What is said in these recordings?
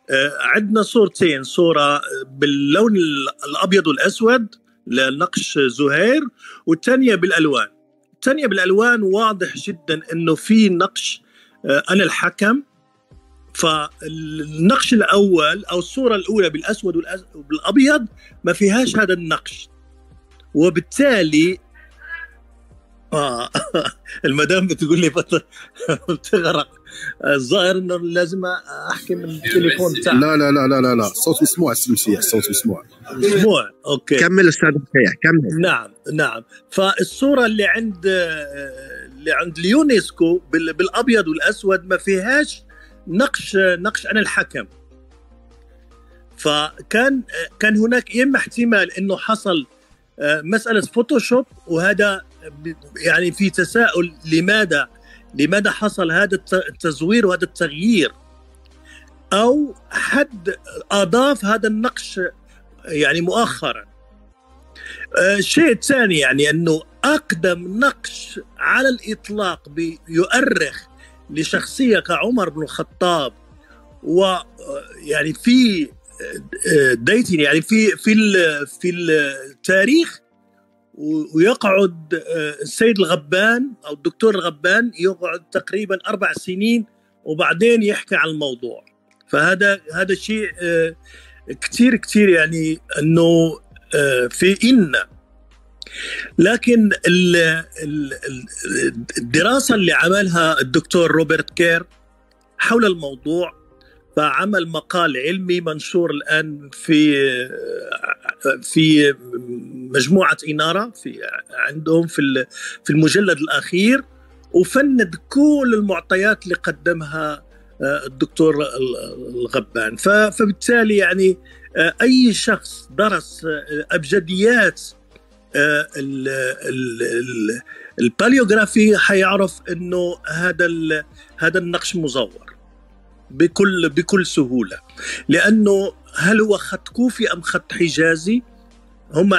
عندنا صورتين، صورة باللون الأبيض والأسود لنقش زهير، والثانية بالألوان. الثانية بالألوان واضح جدا أنه في نقش أنا الحكم. فالنقش الأول أو الصورة الأولى بالأسود والأبيض ما فيهاش هذا النقش، وبالتالي المدام بتقول لي بتغرق. الظاهر انه لازم احكي من التليفون بتاعي. لا لا لا لا لا لا، صوت مسموع السمسيح، صوت مسموع. مسموع، اوكي كمل استاذ مسيح كمل. نعم. فالصورة اللي عند اليونسكو بالابيض والاسود ما فيهاش نقش انا الحكم. فكان هناك اما احتمال انه حصل مسألة فوتوشوب، وهذا يعني في تساؤل لماذا حصل هذا التزوير وهذا التغيير، أو حد أضاف هذا النقش يعني مؤخرا. الشيء الثاني يعني أنه أقدم نقش على الإطلاق يؤرخ لشخصية كعمر بن الخطاب، ويعني في ديتين يعني في التاريخ، ويقعد السيد الغبان أو الدكتور الغبان يقعد تقريبا 4 سنين وبعدين يحكي عن الموضوع. فهذا شيء كتير يعني أنه في لكن الدراسة اللي عملها الدكتور روبرت كير حول الموضوع، فعمل مقال علمي منشور الآن في مجموعة إنارة عندهم في المجلد الأخير، وفند كل المعطيات اللي قدمها الدكتور الغبان. فبالتالي يعني أي شخص درس أبجديات الباليوغرافي حيعرف إنه هذا النقش مزور بكل سهولة، لأنه هل هو خط كوفي أم خط حجازي؟ هم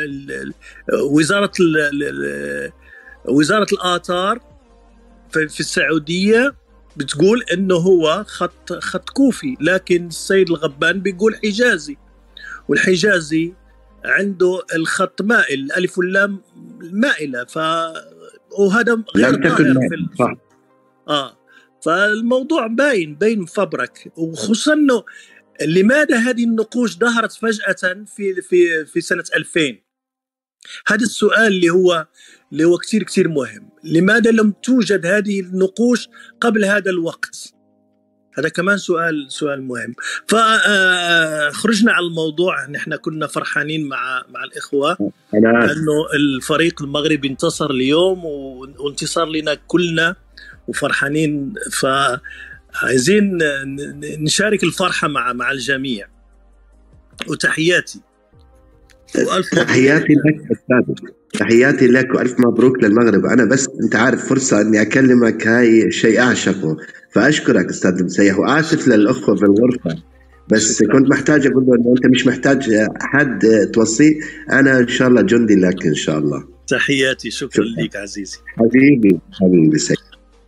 وزارة الآثار في السعودية بتقول إنه هو خط كوفي، لكن السيد الغبان بيقول حجازي، والحجازي عنده الخط مائل، الألف واللام مائلة، وهذا غير ظاهر فالموضوع باين مفبرك. وخصوصا انه لماذا هذه النقوش ظهرت فجأة في سنة 2000؟ هذا السؤال اللي هو كتير مهم. لماذا لم توجد هذه النقوش قبل هذا الوقت؟ هذا كمان سؤال مهم. فخرجنا على الموضوع، نحن كنا فرحانين مع الإخوة لأنه الفريق المغربي انتصر اليوم، وانتصار لنا كلنا وفرحانين، فعايزين نشارك الفرحة مع الجميع. وتحياتي تحياتي لك أستاذ، تحياتي لك وألف مبروك للمغرب. أنا بس أنت عارف فرصة أني أكلمك، هاي شيء أعشقه، فأشكرك أستاذ مسيح، وآسف للأخوة في الغرفة، بس كنت محتاج أقول له أنه أنت مش محتاج حد توصيه، أنا إن شاء الله جندي لك إن شاء الله. تحياتي، شكرا لك عزيزي. حبيبي سيد.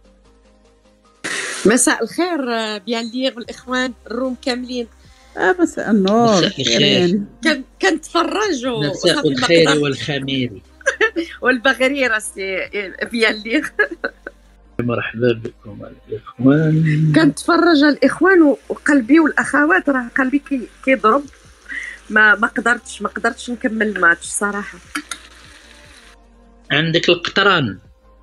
مساء الخير بياليغ والإخوان الروم كاملين. مساء النور. كنتفرجوا مساء الخير والخمير والبغرير بياليغ. مرحبا بكم الإخوان. كنتفرج الإخوان وقلبي والأخوات راه قلبي كيضرب، ما قدرتش نكمل الماتش صراحة. عندك القطران؟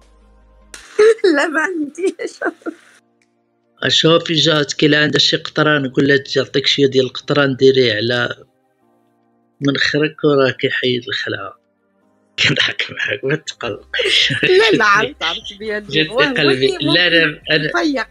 لا ما عنديش. شوفي جات كي عندها شي قطران يقول لها تعطيك شي ديال القطران ديريه على منخرك وراكي حيد الخلعه. كنضحك معاك ما تقلقيش. لا عرفت بيا قلبي. لا انا فيق.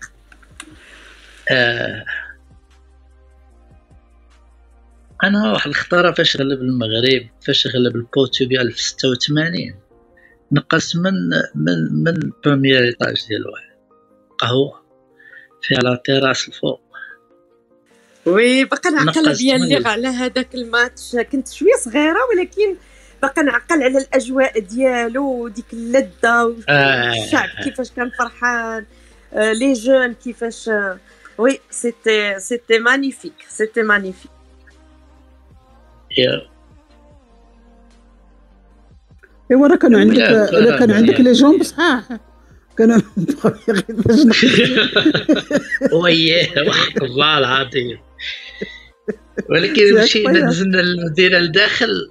انا واحد الخطره فاش غلب المغرب، فاش غلب البرتغال في 86، نقص من بروميير ايطاج ديال واحد قهوه في على تيراس الفوق. وي باقا نعقل بيالي على هذاك الماتش، كنت شويه صغيره ولكن باقا نعقل على الاجواء ديالو وديك اللذه والشعب كيفاش كان فرحان، لي جون كيفاش وي سيتي مانيفيك ايوا راه كانوا عندك لي جون بصحاح كانوا وياه والله العظيم. ولكن مشينا نزلنا للمدينه لداخل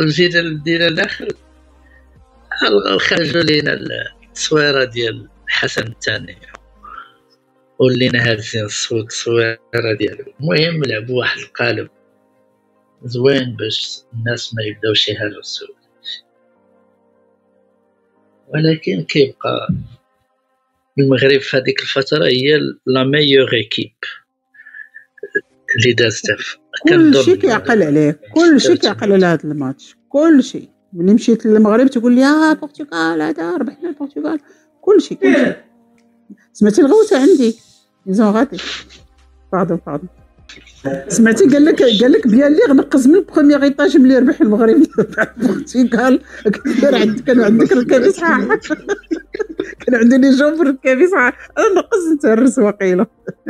خرجوا لينا التصويره ديال الحسن الثاني ولينا هازين التصويره ديالو. المهم لعبوا واحد القالب زوين باش الناس ما يبداوش يهاجوا السوق، ولكن كيبقى المغرب في هذيك الفتره هي لا ميور ايكيب اللي دازتها. كلشي كيعقل عليه، كلشي كيعقل على هذا الماتش، كلشي ملي مشيت للمغرب تقول لي البرتغال هذا ربحنا البرتغال، كلشي سمعتي الغوته عندي نزون غادي باردون سمعتي قال لك بيان لي غنقز من البروميير ايطاج ملي ربح المغرب البرتغال. كانوا عندك ركابي صحاح كان عندي لي جون في ركابي صحاح، انا نقز نتهرس واقيلا.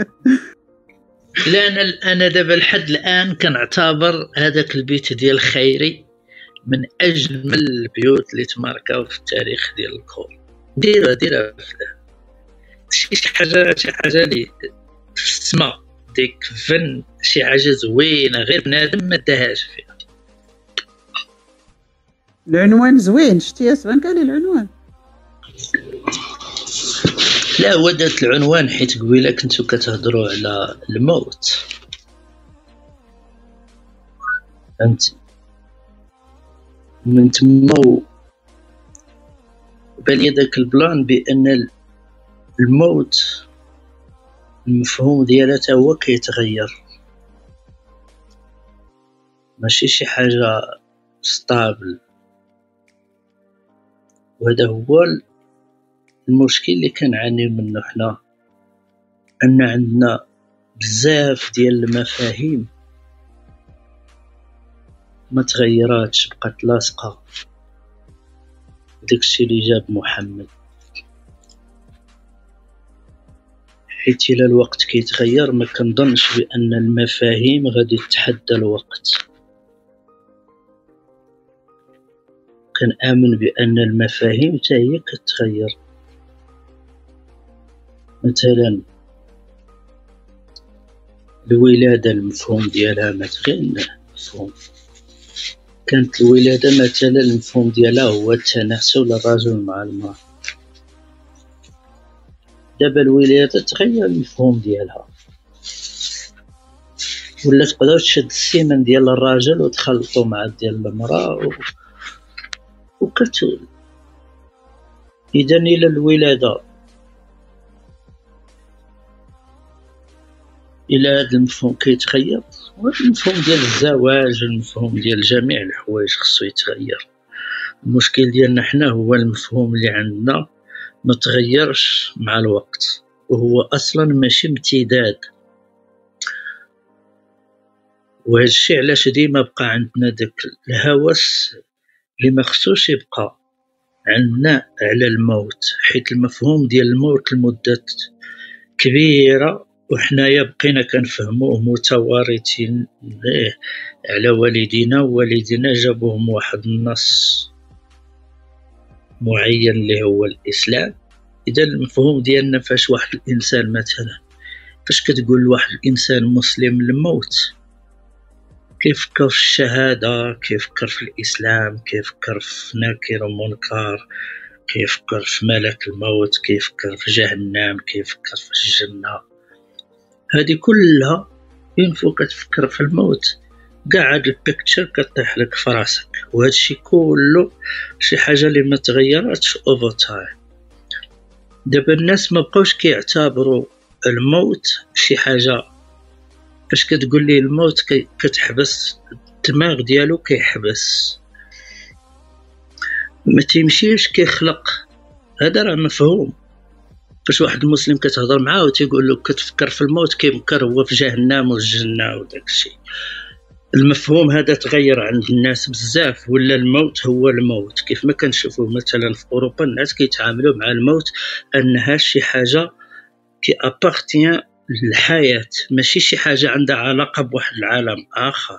لا انا دابا لحد الان كنعتبر هذاك البيت ديال خيري من اجمل البيوت اللي تماركاو في التاريخ ديال الكور. ديرها شي حاجه اللي في السماء، ديك فن شي حاجه زوينه غير بنادم ما داهاش فيها. العنوان زوين، شتي اسفان قال لي العنوان. لا هو دات العنوان حيت قبيله كنتو كتهضروا على الموت، فهمتي؟ من تما بان لي داك البلان بان الموت المفهوم ديالها تا هو كيتغير، ماشي شي حاجه ستابل. وهذا هو المشكل اللي كنعانيو منه حنا، ان عندنا بزاف ديال المفاهيم ما تغيراتش، بقات لاصقه. داكشي اللي جاب محمد، حيت الى الوقت كيتغير ما كنظنش بان المفاهيم غادي تتحدى الوقت. كنآمن بان المفاهيم حتى هي كتغير. مثلا الولاده المفهوم ديالها مثلا مفهوم، كانت الولاده مثلا المفهوم ديالها هو التناسل الرجل مع المرأة. دابا الولاده تغير المفهوم ديالها، ولا تقدر تشد السيمن ديال الراجل وتخلطو مع ديال المراه اذا الى الولاده الى هذا المفهوم كيتغير، والمفهوم ديال الزواج المفهوم ديال جميع الحوايج خصو يتغير. المشكل ديالنا حنا هو المفهوم اللي عندنا ما تغيرش مع الوقت، وهو اصلا ماشي امتداد. وهذا الشيء علاش ديما بقى عندنا داك الهوس اللي ما خصوش يبقى عندنا على الموت، حيت المفهوم ديال الموت لمدة كبيرة وحنايا بقينا كنفهموه متوارثين على والدينا، ووالدينا جابوهم واحد النص معين اللي هو الإسلام. إذا المفهوم ديالنا فاش واحد الإنسان مثلا فاش كتقول لواحد الإنسان مسلم الموت كيفكر في الشهادة، كيفكر في الإسلام، كيفكر في ناكر ومنكر، كيفكر في ملك الموت، كيفكر في جهنم، كيفكر في الجنة. هذه كلها فين فوق كتفكر في الموت كاع هاد البيكتشر كطيح لك في راسك. وهذا الشيء كله شي حاجة اللي ما تغيراتش اوفر تايم. دابا الناس ما بقاوش كيعتبروا الموت شي حاجة. فاش كتقول لي الموت كتحبس الدماغ ديالو، كيحبس ما تيمشيش كيخلق. هذا راه مفهوم. فاش واحد المسلم كتهضر معاه وتيقول له كتفكر في الموت كيفكر هو في جهنم والجنة وداك الشيء. المفهوم هذا تغير عند الناس بزاف، ولا الموت هو الموت. كيف ما كنشوفوا مثلا في اوروبا الناس كيتعاملوا مع الموت انها شي حاجه كي ابارتيان الحياة ماشي شي حاجة عندها علاقة بواحد العالم آخر،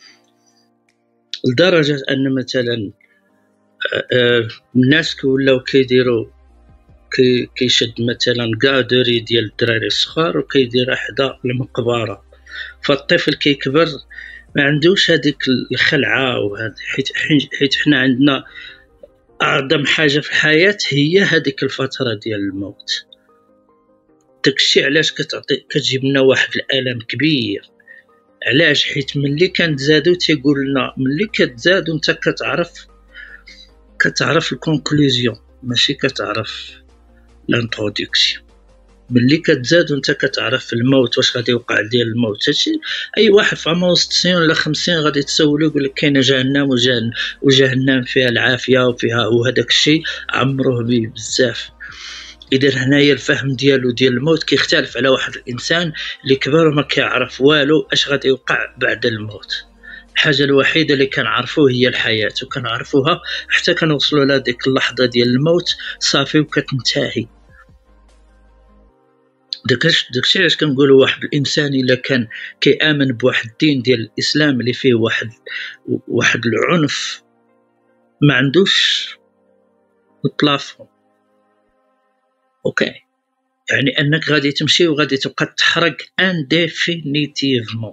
لدرجة أن مثلا الناس كولاو كيديروا كيشد مثلا قادري ديال الدراري الصغار وكيديرها حدا المقبرة، فالطفل كيكبر ما عندوش هذيك الخلعة وهذا، حيت حنا عندنا أعظم حاجة في الحياة هي هذيك الفترة ديال الموت. داكشي علاش كتجيب لنا واحد الألم كبير. علاش؟ حيت ملي كنتزادو تيقول لنا ملي كتزاد وانت كتعرف الكونكلوزيون ماشي كتعرف الانترودكسيون. ملي كتزاد وانت كتعرف الموت واش غادي يوقع ديال الموت. هادشي اي واحد في عمره 60 ولا 50 غادي تسولو يقول لك كاينه جهنم وجهنم فيها العافيه وفيها، وهذاك الشيء عمروه به بزاف. اذا هنايا الفهم ديالو ديال الموت كيختلف على واحد الانسان اللي كبر وما كيعرف والو اش غادي يوقع بعد الموت. الحاجه الوحيده اللي كنعرفوه هي الحياه، وكنعرفوها حتى كنوصلوا لهذيك اللحظه ديال الموت صافي وكتنتهي. داكشي علاش كنقولوا واحد الانسان الا كان كيامن بواحد الدين ديال الاسلام اللي فيه واحد العنف ما عندوش البلافون. اوكي، يعني انك غادي تمشي وغادي تبقى تحرق انديفينيتيفمون.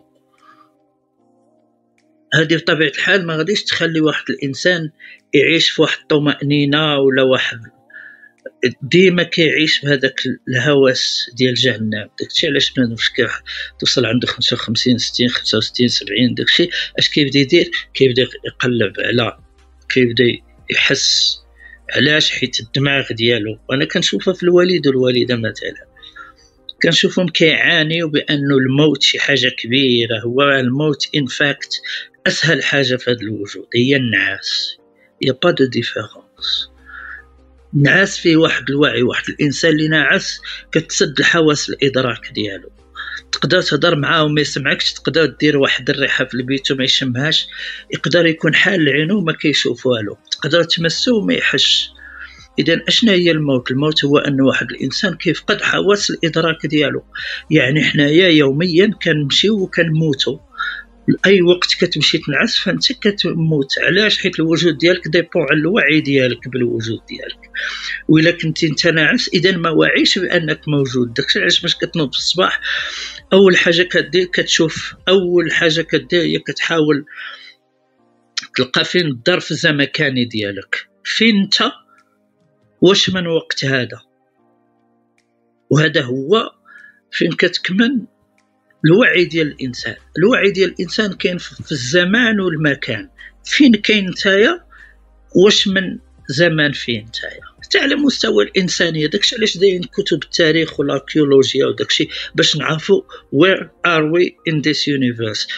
هذه بطبيعه الحال ما غاديش تخلي واحد الانسان يعيش في واحد الطمأنينة ولا واحد ديما كيعيش بهذاك الهوس ديال جهنم. داكشي علاش منوش توصل عنده 55 60 65 70 داكشي اش كيبدا يدير؟ كيبدا يقلب على كيبدا يحس. علاش؟ حيت الدماغ ديالو، وانا كنشوفها في الوالد والوالده مثلا، كنشوفهم كيعانيوا بانه الموت شي حاجه كبيره. هو الموت ان فاكت اسهل حاجه في هذا الوجود هي النعاس. يا با دو ديفيرونس. النعاس فيه واحد الوعي. واحد الانسان اللي ناعس كتسد الحواس الادراك ديالو، تقدر تهضر معاه وما يسمعكش، تقدر دير واحد الريحه في البيت وما يشمهاش، يقدر يكون حال عينو وما كيشوف والو، تقدر تمسو وما يحش. اذا اشنا هي الموت؟ الموت هو ان واحد الانسان كيفقد حواس الادراك ديالو. يعني حنايا يوميا كنمشيو وكنموتو، اي وقت كتمشي تنعس فانت كتموت. علاش؟ حيت الوجود ديالك ديبون على الوعي ديالك بالوجود ديالك. وإلا كنتي انت ناعس اذا ما واعيش بانك موجود. داكشي علاش باش كتنوض في الصباح اول حاجه كدير كتشوف، اول حاجه كدير هي كتحاول تلقى فين الظرف الزمكاني ديالك، فين انت، واش من وقت هذا. وهذا هو فين كتكمن الوعي ديال الانسان. الوعي ديال الانسان كاين في الزمان والمكان. فين كاين نتايا، واش من زمان فين نتايا، حتى على مستوى الانسانيه. داكشي علاش دايرين كتب التاريخ والاركيولوجيا وداكشي باش نعرفوا where are we in this universe.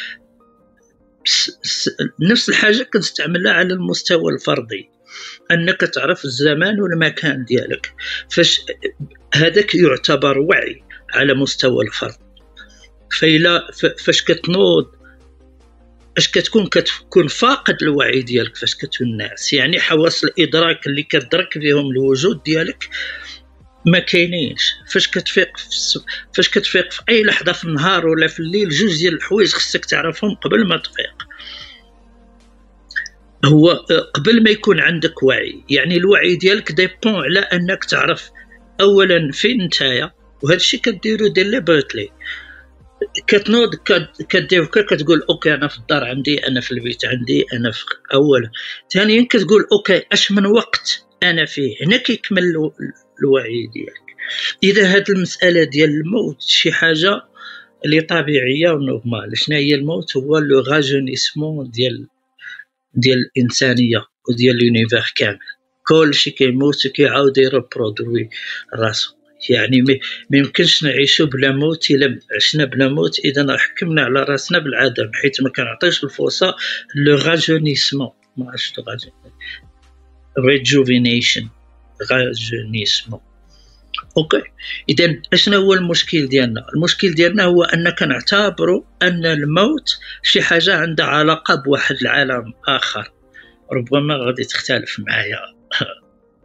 نفس الحاجه كنستعملها على المستوى الفردي، انك تعرف الزمان والمكان ديالك. فاش هذاك يعتبر وعي على مستوى الفرد. فإلا فاش كتنوض اش كتكون فاقد الوعي ديالك فاش كتكون ناعس. يعني حواس الادراك اللي كتدرك بهم الوجود ديالك ما كاينينش. فاش كتفيق في اي لحظه في النهار ولا في الليل، جوج ديال الحوايج خصك تعرفهم قبل ما تفيق. هو قبل ما يكون عندك وعي، يعني الوعي ديالك ديبون على انك تعرف اولا فين نتايا، وهذا الشيء كديرو ديليبريتلي. كتنوض كدير كتقول اوكي انا في الدار عندي، انا في البيت عندي، انا في اولا. ثانيا كتقول اوكي اش من وقت انا فيه. هنا كيكمل الوعي ديالك. اذا هذه المساله ديال الموت شي حاجه اللي طبيعيه ونورمال. شنو هي الموت؟ هو لو راجونيسمون ديال الانسانيه وديال لونيفير كامل. كل شيء كيموت وكيعاود يربرودوي راسو. يعني ما يمكنش نعيشوا بلا موت. الا عشنا بلا موت اذا حكمنا على راسنا بالعدم، حيت ما كنعطيش الفرصه لو راجونيسمون. ما عرفتش ريجوفينيشن، راجونيسمون. اوكي، اذا اشنا هو المشكل ديالنا؟ المشكل ديالنا هو ان كنعتبروا ان الموت شي حاجه عندها علاقه بواحد العالم اخر. ربما غادي تختلف معايا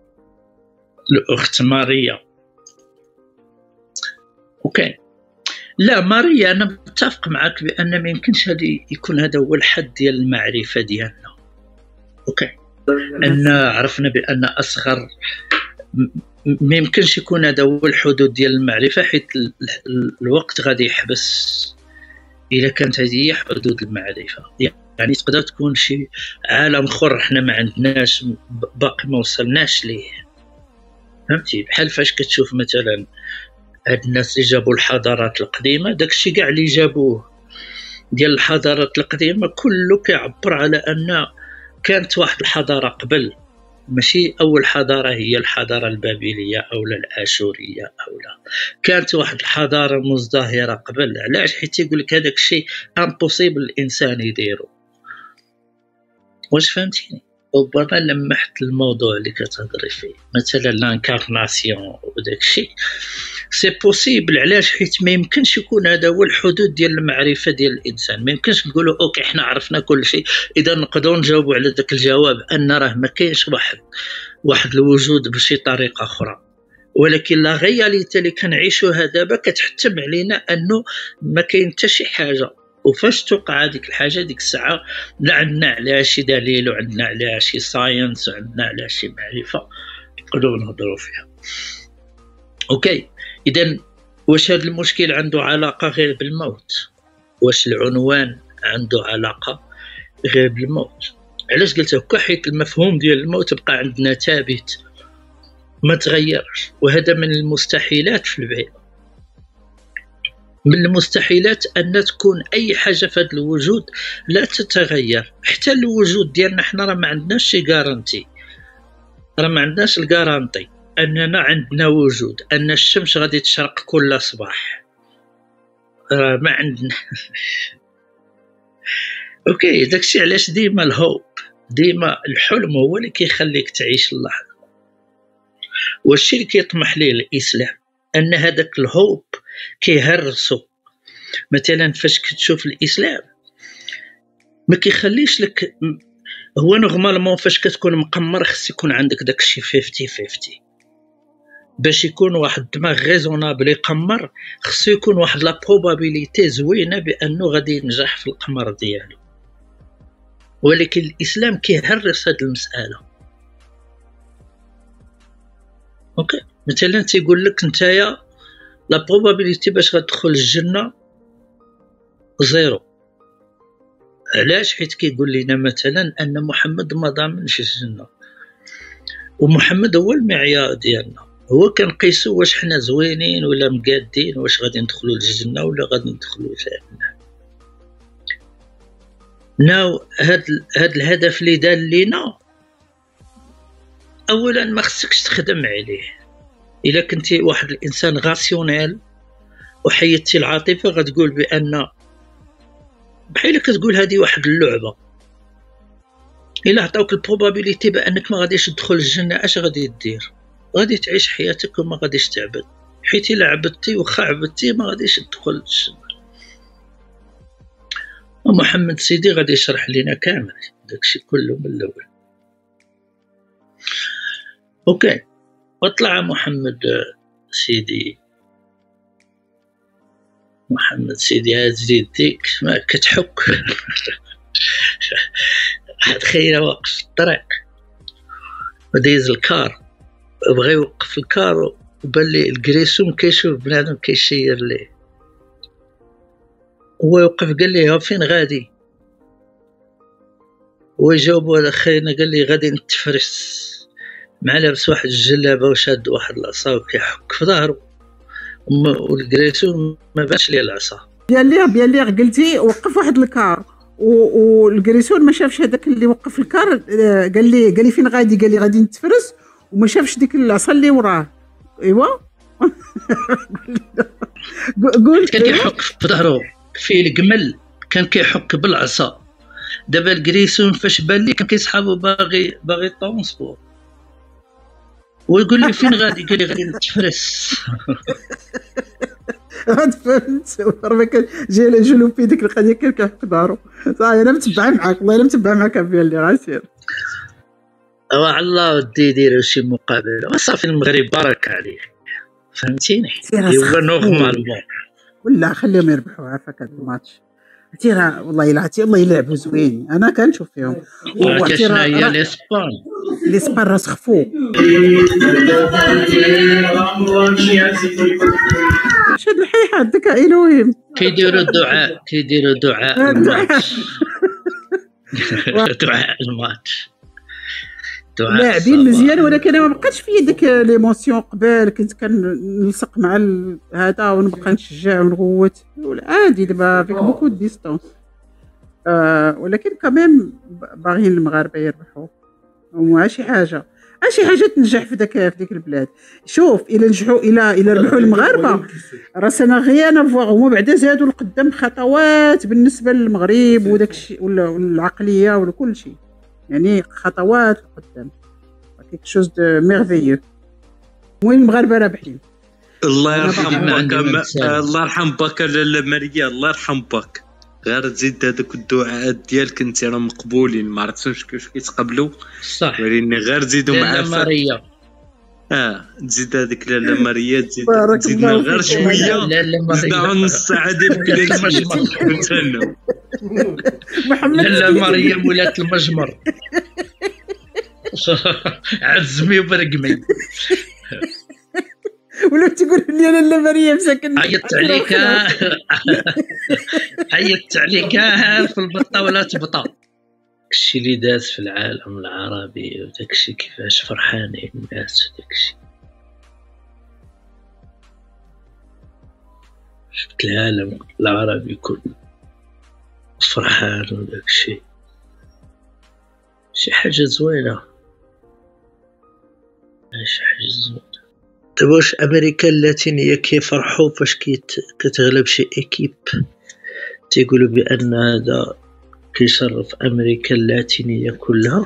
الاخت ماريا. اوكي، لا ماريا، انا متفق معك بان ما يمكنش يكون هذا هو الحد ديال المعرفه ديالنا. اوكي، ان عرفنا بان اصغر ما يمكنش يكون هذا هو الحدود ديال المعرفه، حيت الوقت غادي يحبس الا كانت هذه هي حدود المعرفه. يعني تقدر تكون شي عالم اخر حنا ما عندناش، باقي ما وصلناش ليه، فهمتي؟ بحال فاش كتشوف مثلا هاد الناس اللي جابوا الحضارات القديمه، داكشي كاع اللي جابوه ديال الحضارات القديمه كله كيعبر على ان كانت واحد الحضاره قبل، ماشي اول حضاره هي الحضاره البابليه او الاشوريه او لا، كانت واحد الحضاره مزدهره قبل. علاش؟ حيت يقول لك هذاك الشيء امبوسيبل الانسان يديرو. واش فهمتيني؟ ربما لمحت الموضوع اللي كتهضري فيه، مثلا لانكارناسيون وداك الشيء سي بوسيبل. علاش؟ حيت ما يمكنش يكون هذا هو الحدود ديال المعرفه ديال الانسان. ما يمكنش نقولوا اوكي حنا عرفنا كل شيء، اذا نقدروا نجاوبوا على ذاك الجواب ان راه ما كاينش واحد الوجود بشي طريقه اخرى. ولكن لا غياليتي اللي كنعيشوها دابا كتحتم علينا انه ما كاين حتى شي حاجه، وفاش توقع هذيك الحاجه ديك الساعه لا عندنا عليها شي دليل وعندنا عليها شي ساينس وعندنا عليها شي معرفه نقدروا نهضروا فيها. اوكي، اذا واش هذا المشكل عنده علاقه غير بالموت؟ واش العنوان عنده علاقه غير بالموت؟ علاش قلت هكا؟ حيت المفهوم ديال الموت بقى عندنا ثابت ما تغيرش، وهذا من المستحيلات في البيئه. من المستحيلات أن تكون أي حاجة في هذا الوجود لا تتغير. حتى الوجود ديالنا حنا راه ما عندناش شي غارانتي، راه ما عندناش الغارانتي أننا عندنا وجود، أن الشمس غادي تشرق كل صباح، راه ما عندنا. أوكي، داكشي علاش ديما الهوب، ديما الحلم هو اللي كيخليك تعيش اللحظة. والشيء اللي كيطمح ليه الإسلام أن هذاك الهوب كيهرسو. مثلا فاش كتشوف الإسلام ما كيخليش لك، هو نورمالمون فاش كتكون مقمر خص يكون عندك داكشي 50-50 باش يكون واحد الدماغ ريزونابل يقمر، خصو يكون واحد لا بروبابيليتي زوينه بانه غادي ينجح في القمر ديالو. ولكن الإسلام كيهرس هذه المسألة. اوكي، مثلا تيقول لك نتايا لا بروبابيليتي باش غتدخل الجنه زيرو. علاش؟ حيت كيقول لنا مثلا ان محمد ما ضامنش الجنه، ومحمد هو المعيار ديالنا، هو كنقيسو واش حنا زوينين ولا مقادين، واش غادي ندخلوا للجنه ولا غادي ندخلوا لجهنم. ناو هاد الهدف اللي دار لينا، اولا ما خصكش تخدم عليه. الا كنتي واحد الانسان غاسيونيل وحيدتي العاطفه غتقول بان بحال كتقول هذه واحد اللعبه. الا عطاوك البروبابيليتي بانك ما غاديش تدخل الجنه، اش غادي دير؟ غادي تعيش حياتك وما غاديش تعبد، حيت الا عبدتي وخا عبدتي ما غاديش تدخل الجنه. ومحمد سيدي غادي يشرح لنا كامل داكشي كله من الاول. اوكي، وطلع محمد سيدي هازي يديك ما كتحك. واحد خيره واقف في الطريق ودايز الكار، بغى يوقف الكار وبان ليه الكريسون كيشوف بنادم كيشير ليه، هو يوقف قال ليه فين غادي؟ هو جاوبو هذا خينا قال لي غادي نتفرس، مع لابس واحد الجلابه وشاد واحد العصا وكيحك في ظهره، والكريسون ما بانش ليه العصا. بيان لي قلتي وقف واحد الكار والكريسون ما شافش هذاك اللي وقف الكار، قال لي فين غادي؟ قال لي غادي نتفرس، وما شافش ديك العصا اللي وراه. ايوا قول كان كيحك في ظهره فيه الجمل، كان كيحك بالعصا. دابا الكريسون فاش بان لي كان كيسحابو باغي طونسبور، ويقول لي فين غادي؟ قال لي غادي نتفرس. فهمت، ربك جاي له جلوبي ديك القضيه كان كيحك دارو. صافي انا متبعه معاك، والله انا متبعه معاك بيان لي غاسير. على الله ودي يديروا شي مقابله، صافي المغرب بارك عليه، فهمتيني؟ هو نورمالمون ولا خليهم يربحوا عافاك هاد الماتش. عرفتي راه والله الا عرفتي الله يلعبوا زوين، انا كنشوف فيهم. وعرفتي شنو هي الاسبان راه سخفوا شاد الحيحات داك الوهيم كيديروا دعاء الماتش. دعاء الماتش لاعبين مزيان، ولكن انا ما بقاتش فيا داك ليموسيون. قبل كنت كنلصق مع هذا ونبقى نشجع ونغوت، عادي دابا فيك بوكو ديستونس. ولكن كمان باغيين المغاربه يربحوا، وما شي حاجه تنجح في ديك البلاد. شوف الا نجحوا الا ربحوا المغاربه راه سنا غير نفوغ، هما بعدا زادوا لقدام خطوات بالنسبه للمغرب وداك الشيء والعقليه وكل شيء، يعني خطوات لقدام. كيك شوز دو ميرفيو. وين المغاربه رابحين. الله يرحم باك لاله مريا، الله يرحم باك. غير تزيد هذوك الدعاءات ديالك انت راه مقبولين، ما عرفتش كيفاش كيتقبلوا صح، ولكن غير تزيدوا معاه مريا. تزيد هذيك لاله مريا، تزيدنا غير شويه، زدنا نص ساعه ديال كليك محمد لاله مريم ولات المجمر. عزمي وبرقمي. ولا تقول لي انا لا مريم ساكن عيطت عليك في البطه ولا تبطا. داكشي اللي داز في العالم العربي وداكشي كيفاش فرحانين الناس وداكشي. شفت العالم العربي كله فرحان وداكشي، شي حاجه زوينه. دابا واش امريكا اللاتينيه كيفرحوا فاش كتغلب شي ايكيب، تيقولوا بان هذا كيشرف امريكا اللاتينيه كلها،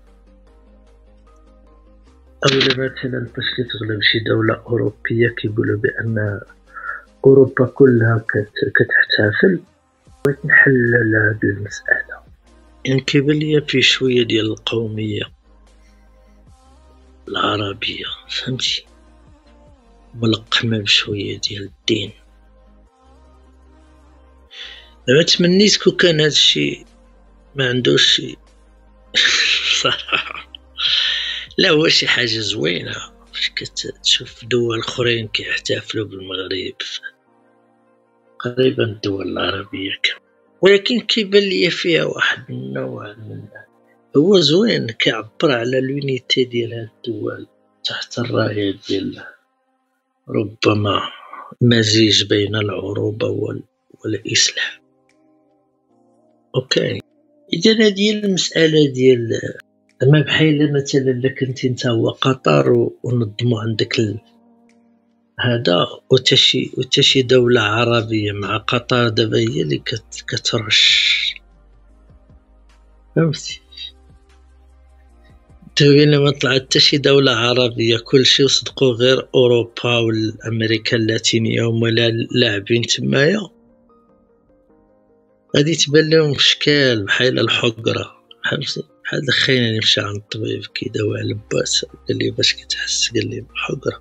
اولا مثلا فاش كتغلب شي دوله اوروبيه كيقولوا بان اوروبا كلها كتحتفل. بغيت نحلل هاد المساله، يعني كيبان ليا في شويه ديال القوميه العربيه، فهمتي، ملقمه بشويه ديال الدين. دابا تمنيت كون كان هادشي ما عندوش شي صراحه. لا هو شي حاجه زوينه فاش كتشوف دول اخرين كيحتفلوا بالمغرب، قريبا الدول العربيه كمان، ولكن كيبان ليا فيها واحد النوع من هو زوين، كيعبر على لونيتي ديال هاد الدول تحت الرايه ديال ربما مزيج بين العروبه والاسلام. اوكي، اذا هذه المساله ديال ما بحال مثلا الا كنت انت هو قطر ونظموا عندك هذا وتشي دوله عربيه مع قطر، دابا هي اللي كترش، فهمتي. لما طلعت حتى شي دولة عربية كلشي وصدقوا غير أوروبا والأمريكا اللاتينية هما لاعبين تمايا، غادي تبان لهم اشكال بحال الحقرة، بحال دخينا نمشي عند الطبيب كيداوي على الباس، قال لي باش كتحس، قال لي بحقرة.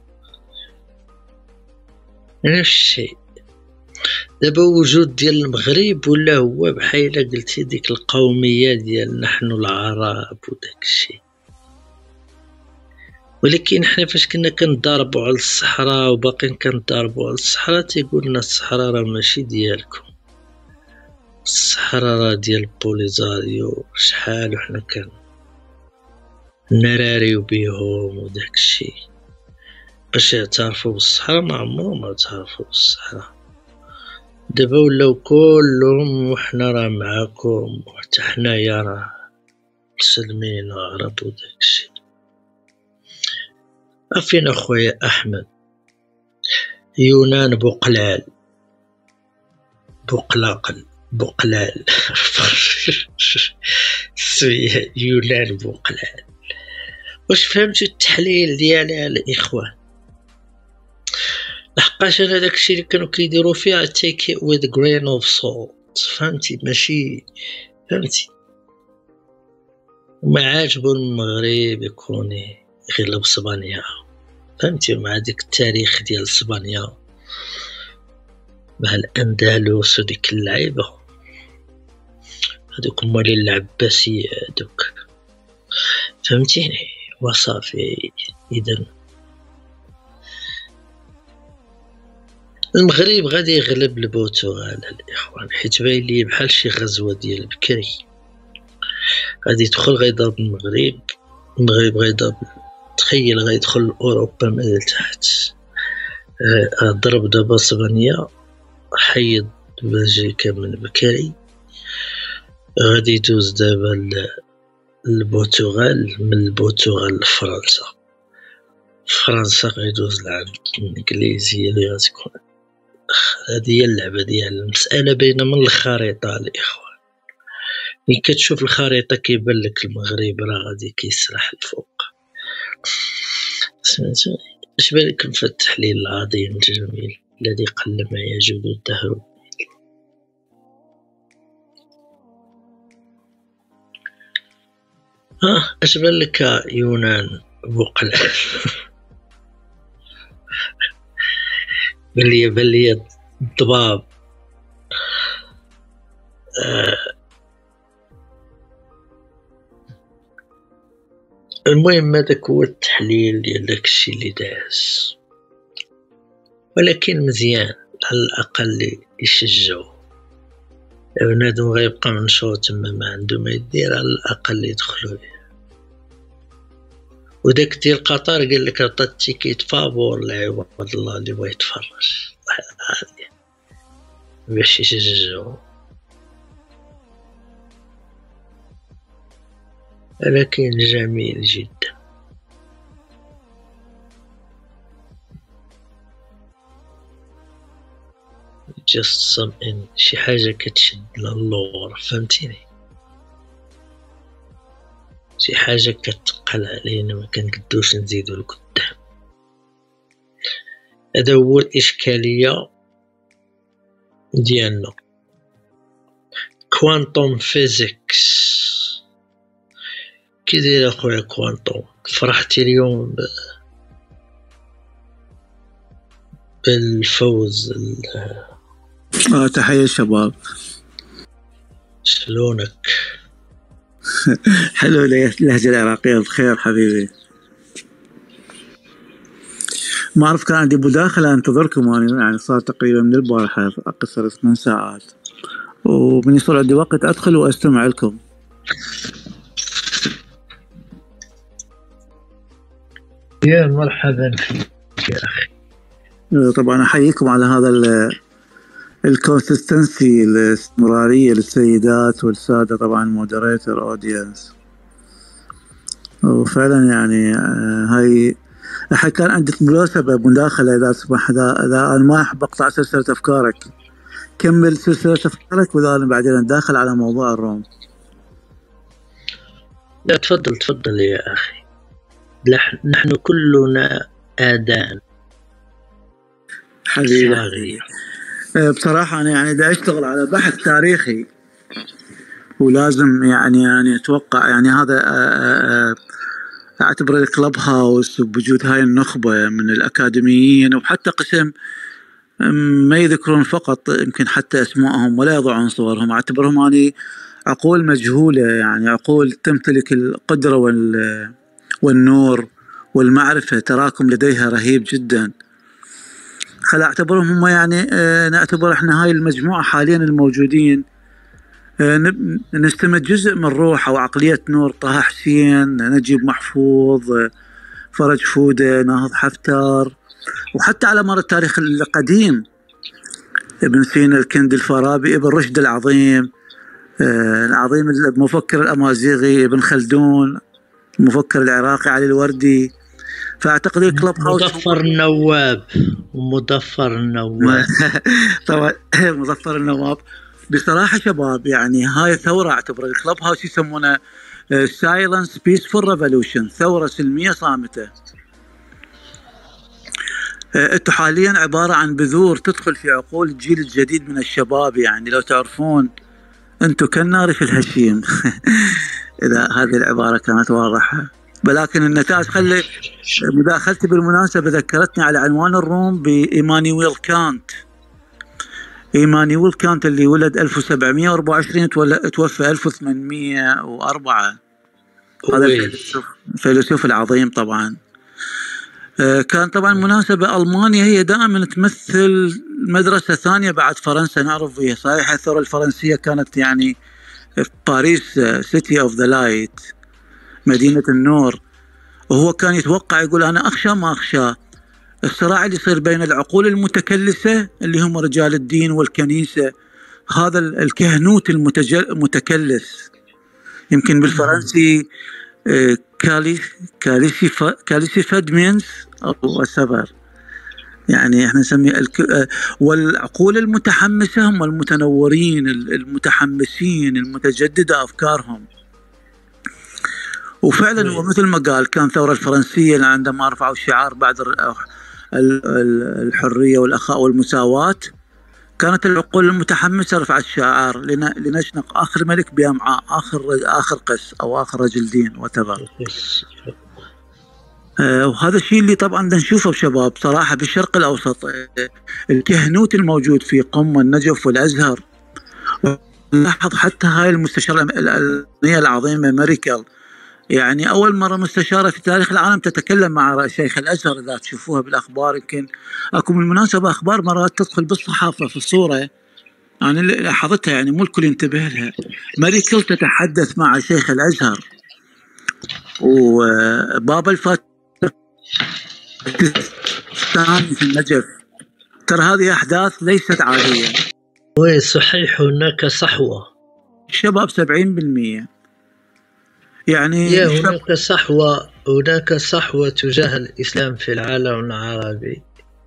نفس الشيء دابا وجود ديال المغرب ولا هو بحال قلتي ديك القومية ديال نحن العرب وداك الشيء، ولكن حنا فاش كنا كنضاربوا على الصحراء وباقيين كنضاربوا على الصحراء تيقولنا الصحراء راه ماشي ديالكم، الصحراء راه ديال بوليزاريو، شحال وحنا نراريو بيهم وداك الشيء باش يعترفوا بالصحراء، ما عمرهم ما اعترفوا بالصحراء. دابا ولاو كلهم وحنا راه معاكم وحتى حنايا راه مسلمين وعرب وداك الشيء. أفين أخويا أحمد يونان بقلال يونان بقلال. واش فهمتوا التحليل ديالها الإخوان؟ لحقاش أنا داكشي اللي كانوا كيديروا فيها take it with a grain of salt، فهمتي، ماشي فهمتي. وما عاجبو المغرب يكون يغلب اسبانيا، فهمتي، مع ديك التاريخ ديال اسبانيا مع الأندلس وديك اللعيبة هذوك مالي العباسية هذوك، فهمتيني؟ وصافي. إذن المغرب غادي يغلب البرتغال الإخوان، حيت باين لي بحال شي غزوة ديال بكري غادي يدخل غيضرب المغرب غيضرب، تخيل غيدخل أوروبا من التحت. ضرب دابا اسبانيا، حيد بلجيكا من بكري، غادي يدوز دابا البرتغال، من البرتغال لفرنسا غيدوز لعند الانجليزيه اللي غتكون. هذه هي اللعبه ديال المساله باينه من الخريطه الاخوان. ملي كتشوف الخريطه كيبان لك المغرب راه غادي كيسرح الفوق. سمعتوني؟ اش بالكم في التحليل العظيم الجميل الذي قل ما يجود الدهر؟ اش بان لك يونان بوقل؟ بان لي الضباب. المهم هذاك هو التحليل ديال داكشي اللي داز، ولكن مزيان على الاقل يشجعوا. بنادم غيبقى منشور تما ما عنده ما يدير، على الاقل يدخلوا ليه. وداك ديال قطر قال لك عطا التيكيت فابور لعباد الله اللي بغا يتفرج عادي باش يشجعوا. ولكن جميل جدا. just something، شي حاجة كتشد للور، فهمتيني؟ شي حاجة كتقل علينا ما كنقدوش نزيدو لقدام. هذا هو الإشكالية ديالنا. كوانتوم فيزيكس كي داير اخويا كوانتوم؟ فرحتي اليوم بالفوز؟ تحية شباب. شلونك؟ حلو اللهجة العراقية. بخير حبيبي. ما أعرف، كان عندي مداخلة أنتظركم أنا، يعني صار تقريبا من البارحة أقصر 8 ساعات، ومن يصير عندي وقت أدخل وأستمع لكم. يا مرحبا فيك يا أخي. طبعا أحييكم على هذا الكونسستنسي، الاستمرارية للسيدات والسادة، طبعا مودريتر اودينس. وفعلا يعني هاي كان عندي مناسبة مداخلة، إذا سمح، إذا أنا ما أحب أقطع سلسلة أفكارك، كمل سلسلة أفكارك وإذا بعدين نداخل على موضوع الروم. لا تفضل يا أخي، نحن كلنا آذان حبيبي. بصراحة أنا يعني دا أشتغل على بحث تاريخي، ولازم يعني أتوقع يعني هذا أعتبر الكلب هاوس بوجود هاي النخبة من الأكاديميين، وحتى قسم ما يذكرون فقط يمكن حتى اسمائهم ولا يضعون صورهم، أعتبرهم أنا عقول مجهولة، يعني عقول تمتلك القدرة والنور والمعرفة، تراكم لديها رهيب جدا. خل أعتبرهم هم يعني نعتبر إحنا هاي المجموعة حاليا الموجودين نستمد جزء من روح أو عقلية نور طه حسين، نجيب محفوظ، فرج فودة، ناهض حفتر، وحتى على مر التاريخ القديم ابن سينا، الكندي، الفارابي، ابن رشد العظيم، العظيم المفكر الأمازيغي ابن خلدون، المفكر العراقي علي الوردي. فأعتقد الكلب هاوس مظفر النواب طبعا مظفر النواب. بصراحة شباب يعني هاي ثورة، أعتبر الكلب هاوس يسمونه سايلنس بيسفول ريفولوشن، ثورة سلمية صامتة. انتو حاليا عبارة عن بذور تدخل في عقول الجيل الجديد من الشباب، يعني لو تعرفون انتو كالنار في الهشيم. إذا هذه العبارة كانت واضحة، ولكن النتائج خلي مداخلتي بالمناسبة ذكرتني على عنوان الروم بإيمانويل كانت، إيمانويل كانت اللي ولد 1724 توفى 1804. هذا الفيلسوف العظيم طبعا. كان طبعا مناسبة ألمانيا هي دائما تمثل مدرسة ثانية بعد فرنسا، نعرف فيها صحيح الثورة الفرنسية كانت يعني في باريس سيتي اوف ذا لايت، مدينة النور، وهو كان يتوقع يقول أنا أخشى ما أخشى الصراع اللي يصير بين العقول المتكلسة اللي هم رجال الدين والكنيسة، هذا الكهنوت المتكلس، يمكن بالفرنسي كاليسي فادمينز أو السفر، يعني احنا نسميه والعقول المتحمسة هم المتنورين المتحمسين المتجددة أفكارهم. وفعلا هو مثل ما قال كان الثورة الفرنسية عندما رفعوا الشعار بعد الحرية والأخاء والمساواة، كانت العقول المتحمسة رفعت الشعار لنشنق آخر ملك بأمعاء آخر قس أو آخر رجل دين وتبر. وهذا الشيء اللي طبعا نشوفه بشباب صراحة بالشرق الأوسط، الكهنوت الموجود في قم والنجف والأزهر. لاحظ حتى هاي المستشارة الألمانية العظيمة ميركل، يعني أول مرة مستشارة في تاريخ العالم تتكلم مع شيخ الأزهر، إذا تشوفوها بالأخبار يمكن أكو بالمناسبة أخبار مرات تدخل بالصحافة في الصورة، يعني اللي لاحظتها يعني مو الكل ينتبه لها. ميركل تتحدث مع شيخ الأزهر وبابا الفاتح في النجف. ترى هذه أحداث ليست عادية. صحيح هناك صحوة الشباب 70%، يعني هناك صحوة تجاه الإسلام في العالم العربي،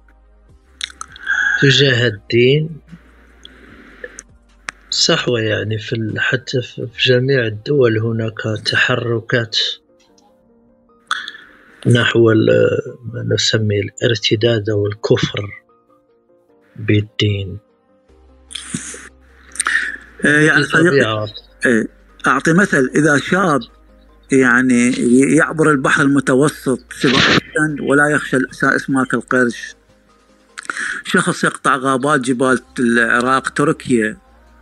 تجاه الدين صحوة، يعني حتى في جميع الدول هناك تحركات نحو ما نسميه الارتداد أو الكفر بالدين. يعني أعطي مثل، إذا شاب يعني يعبر البحر المتوسط سباحة ولا يخشى أسماك القرش، شخص يقطع غابات جبال العراق تركيا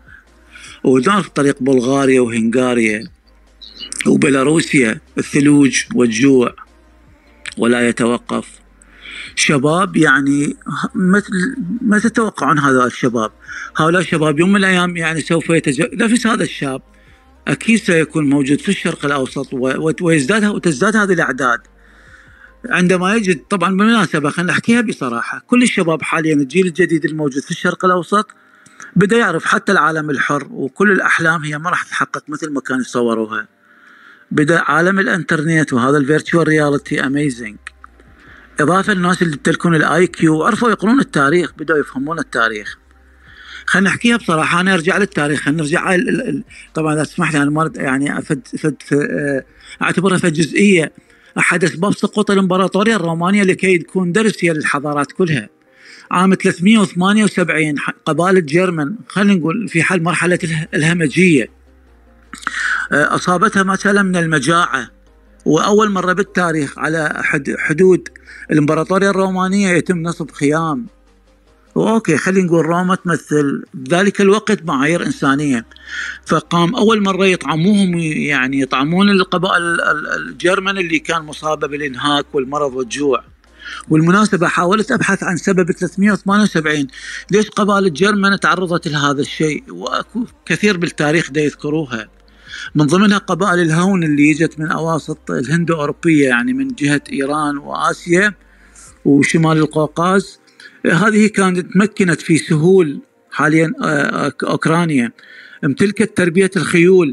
ودار في طريق بلغاريا وهنغاريا وبيلاروسيا الثلوج والجوع ولا يتوقف. شباب يعني ما تتوقعون هذا الشباب، هؤلاء الشباب يوم من الأيام يعني سوف نفس هذا الشاب أكيد سيكون موجود في الشرق الأوسط وتزداد هذه الأعداد عندما يجد. طبعا بالمناسبة خلينا نحكيها بصراحة، كل الشباب حاليا الجيل الجديد الموجود في الشرق الأوسط بدأ يعرف حتى العالم الحر، وكل الأحلام هي ما راح تتحقق مثل ما كانوا يصوروها. بدأ عالم الانترنت وهذا الفيرتشوال رياليتي أميزنج، إضافة للناس اللي تلكون الآي كيو وعرفوا يقرون التاريخ، بدأوا يفهمون التاريخ. خلينا نحكيها بصراحة، أنا أرجع للتاريخ، خلينا نرجع طبعا إذا تسمح لي أنا ما يعني أعتبرها جزئية. أحد أسباب سقوط الإمبراطورية الرومانية لكي تكون درسية للحضارات كلها، عام 378 قبائل الجيرمن خلينا نقول في حال مرحلة الهمجية أصابتها مسألة من المجاعة، وأول مرة بالتاريخ على حدود الإمبراطورية الرومانية يتم نصب خيام. وأوكي خلينا نقول روما تمثل ذلك الوقت معايير إنسانية، فقام أول مرة يطعموهم، يعني يطعمون القبائل الجيرمن اللي كان مصابة بالإنهاك والمرض والجوع. والمناسبة حاولت أبحث عن سبب 378 ليش قبائل الجيرمن تعرضت لهذا الشيء، وأكو كثير بالتاريخ دا يذكروها، من ضمنها قبائل الهون اللي جت من أواسط الهند أوروبية، يعني من جهة إيران وآسيا وشمال القوقاز. هذه كانت تمكنت في سهول، حاليا أوكرانيا امتلكت تربية الخيول،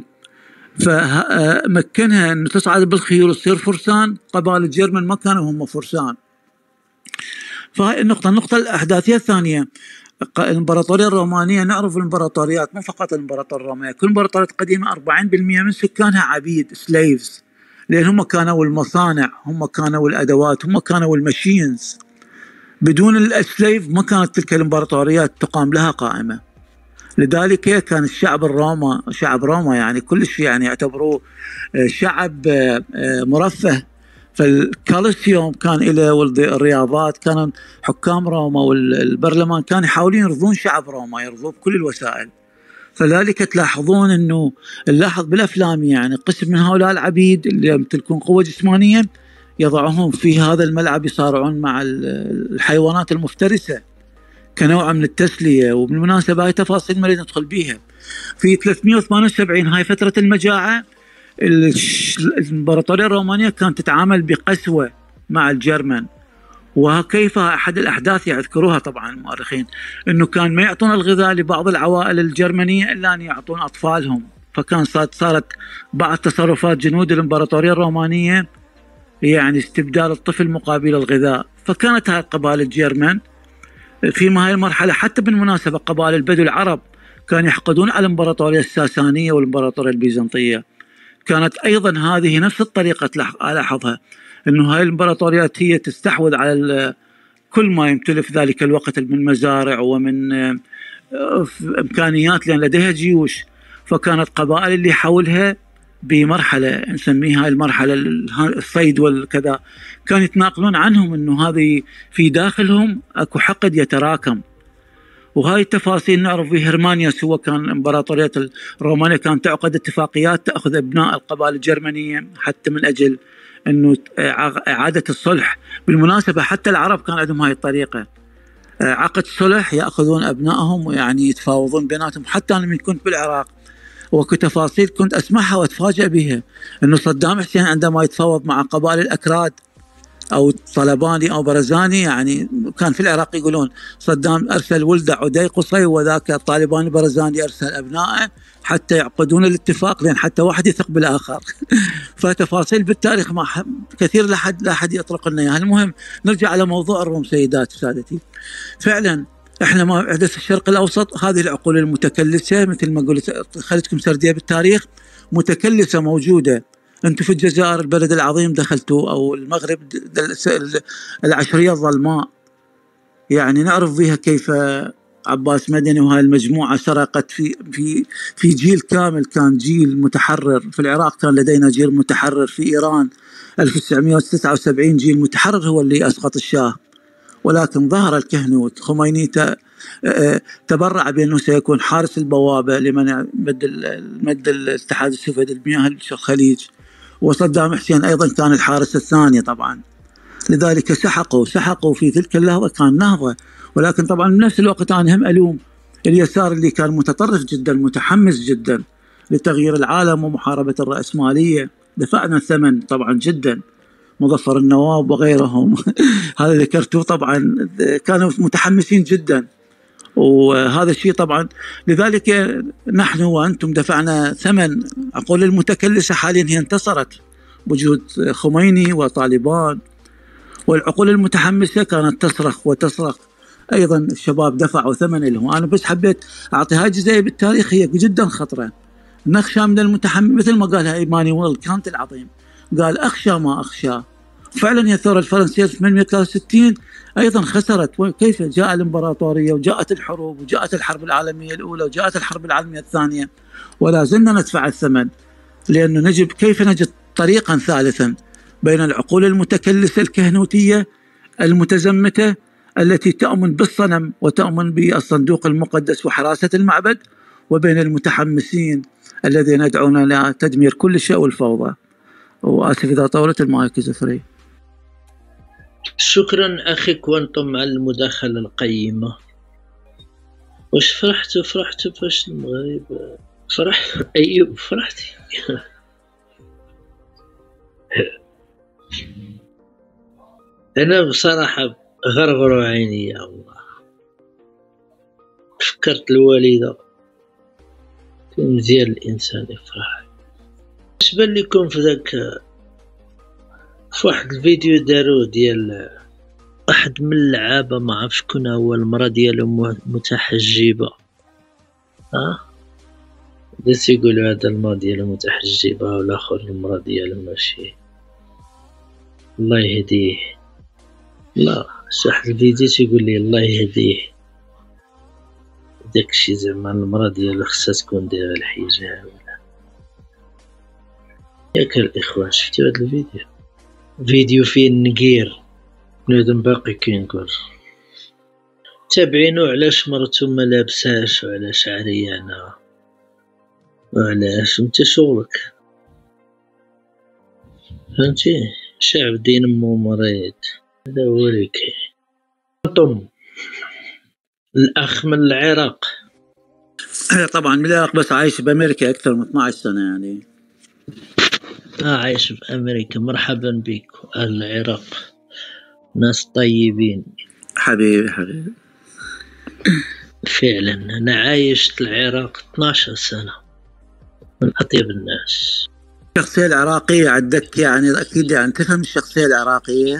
فمكنها أن تصعد بالخيول وتصير فرسان. قبائل الجيرمن ما كانوا هم فرسان. فهي النقطة الأحداثية الثانية، الإمبراطورية الرومانية، نعرف الإمبراطوريات مو فقط الإمبراطورية الرومانية، كل إمبراطورية قديمة 40% من سكانها عبيد سليفز، لأن هم كانوا المصانع، هم كانوا الأدوات، هم كانوا الماشينز. بدون السليف ما كانت تلك الإمبراطوريات تقام لها قائمة. لذلك كان شعب روما يعني كل شيء يعني يعتبروه شعب مرفه فالكالسيوم كان إلى الرياضات، كان حكام روما والبرلمان كانوا يحاولون يرضون شعب روما، يرضون بكل الوسائل. فذلك تلاحظون أنه نلاحظ بالأفلام يعني قسم من هؤلاء العبيد اللي يمتلكون قوة جسمانية يضعهم في هذا الملعب يصارعون مع الحيوانات المفترسة كنوع من التسلية. وبالمناسبة هاي تفاصيل ما ندخل بيها. في 378 هاي فترة المجاعة، الإمبراطورية الرومانية كانت تتعامل بقسوة مع الجرمن، وكيف أحد الأحداث يذكروها طبعا المؤرخين أنه كان ما يعطون الغذاء لبعض العوائل الجرمنية إلا أن يعطون أطفالهم. فكان صارت بعض تصرفات جنود الإمبراطورية الرومانية يعني استبدال الطفل مقابل الغذاء. فكانت هاي القبائل الجرمن في هاي المرحلة، حتى بالمناسبة قبائل البدو العرب كانوا يحقدون على الإمبراطورية الساسانية والإمبراطورية البيزنطية. كانت أيضا هذه نفس الطريقة ألاحظها، أنه هاي الإمبراطوريات هي تستحوذ على كل ما يمتلك في ذلك الوقت من مزارع ومن إمكانيات، لأن لديها جيوش. فكانت قبائل اللي حولها بمرحلة نسميها المرحلة الصيد والكذا، كانوا يتناقلون عنهم أنه هذه في داخلهم أكو حقد يتراكم. وهاي التفاصيل نعرف في هرمانيوس، هو كان إمبراطورية الرومانية كانت تعقد اتفاقيات تأخذ أبناء القبائل الجرمنية حتى من أجل أنه إعادة الصلح. بالمناسبة حتى العرب كان عندهم هاي الطريقة، عقد صلح يأخذون أبنائهم ويعني يتفاوضون بيناتهم. حتى أنا من كنت بالعراق وكتفاصيل كنت أسمعها وأتفاجأ بها، أنه صدام حسين عندما يتفاوض مع قبائل الأكراد أو طلباني أو برزاني، يعني كان في العراق يقولون صدام أرسل ولده عدي قصي وذاك الطالباني برزاني أرسل أبنائه حتى يعقدون الاتفاق، لأن حتى واحد يثق بالآخر. فتفاصيل بالتاريخ ما كثير لا أحد يطرق لنا إياها. المهم نرجع على موضوع الروم سيدات سادتي. فعلا احنا ما حدث في الشرق الأوسط هذه العقول المتكلسة مثل ما قلت، خلتكم سردية بالتاريخ متكلسة موجودة. أنتم في الجزائر البلد العظيم دخلتوا، أو المغرب العشرية الظلماء، يعني نعرف فيها كيف عباس مدني وهاي المجموعة سرقت في جيل كامل، كان جيل متحرر. في العراق كان لدينا جيل متحرر، في إيران 1979 جيل متحرر هو اللي أسقط الشاه. ولكن ظهر الكهنوت، خميني تبرع بأنه سيكون حارس البوابة لمن مد الاتحاد السوفيتي المياه الخليج، وصدام حسين أيضا كان الحارس الثاني طبعا. لذلك سحقوا في تلك اللحظة، كان نهضة. ولكن طبعا بنفس الوقت أنا هم ألوم اليسار اللي كان متطرف جدا متحمس جدا لتغيير العالم ومحاربة الرأسمالية. دفعنا الثمن طبعا جدا، مظفر النواب وغيرهم هذا ذكرته طبعا، كانوا متحمسين جدا. وهذا الشيء طبعا لذلك نحن وأنتم دفعنا ثمن. عقول المتكلسة حاليا هي انتصرت وجود خميني وطالبان، والعقول المتحمسة كانت تصرخ أيضا. الشباب دفعوا ثمن لهم. أنا بس حبيت أعطي هاي جزئية بالتاريخ هي جدا خطرة. نخشى من المتحمس مثل ما قالها إيمانويل كانت العظيم، قال أخشى ما أخشى. فعلا هي الثورة الفرنسية 1863 أيضا خسرت. كيف جاء الإمبراطورية وجاءت الحروب وجاءت الحرب العالمية الأولى وجاءت الحرب العالمية الثانية، ولا زلنا ندفع الثمن. لأنه كيف نجد طريقا ثالثا بين العقول المتكلسة الكهنوتية المتزمتة التي تؤمن بالصنم وتؤمن بالصندوق المقدس وحراسة المعبد، وبين المتحمسين الذين يدعون إلى تدمير كل شيء والفوضى. وآسف إذا طولت المايك زفري. شكرا أخي كوانتم على المداخلة القيمة. وش فرحتوا فاش المغرب فرح أيوب فرحتي أنا بصراحة غرغر عيني يا الله. فكرت الوالدة مزيان الإنسان يفرح. اش بان لكم في ذاك في واحد الفيديو دارو ديال واحد من اللعابة ما عرف شكون هو، المرا ديالو متحجبة، بس يقولوا هذا المرا ديالو متحجبة والاخر المرا ديالو ماشي. الله يهديه. لا واحد الفيديو تيقول لي الله يهديه، داكشي زعما المرا ديالو خصها تكون دايره الحجاب ولا ياك الاخوان. شفتوا هذا الفيديو؟ فيديو فيه النقير بنادم باقي كينقر تابعينو علاش مرتو ما لابساش وعلاش عريانة وعلاش انت شغلك فهمتي شعب دين مو مريض هذا هو اللي كاين. طم الأخ من العراق طبعا من العراق بس عايش بأمريكا أكثر من 12 سنة يعني. عايش بأمريكا. مرحبا بك أهل العراق ناس طيبين. حبيبي فعلا أنا عايش في العراق 12 سنة من أطيب الناس. الشخصية العراقية عندك يعني أكيد يعني تفهم الشخصية العراقية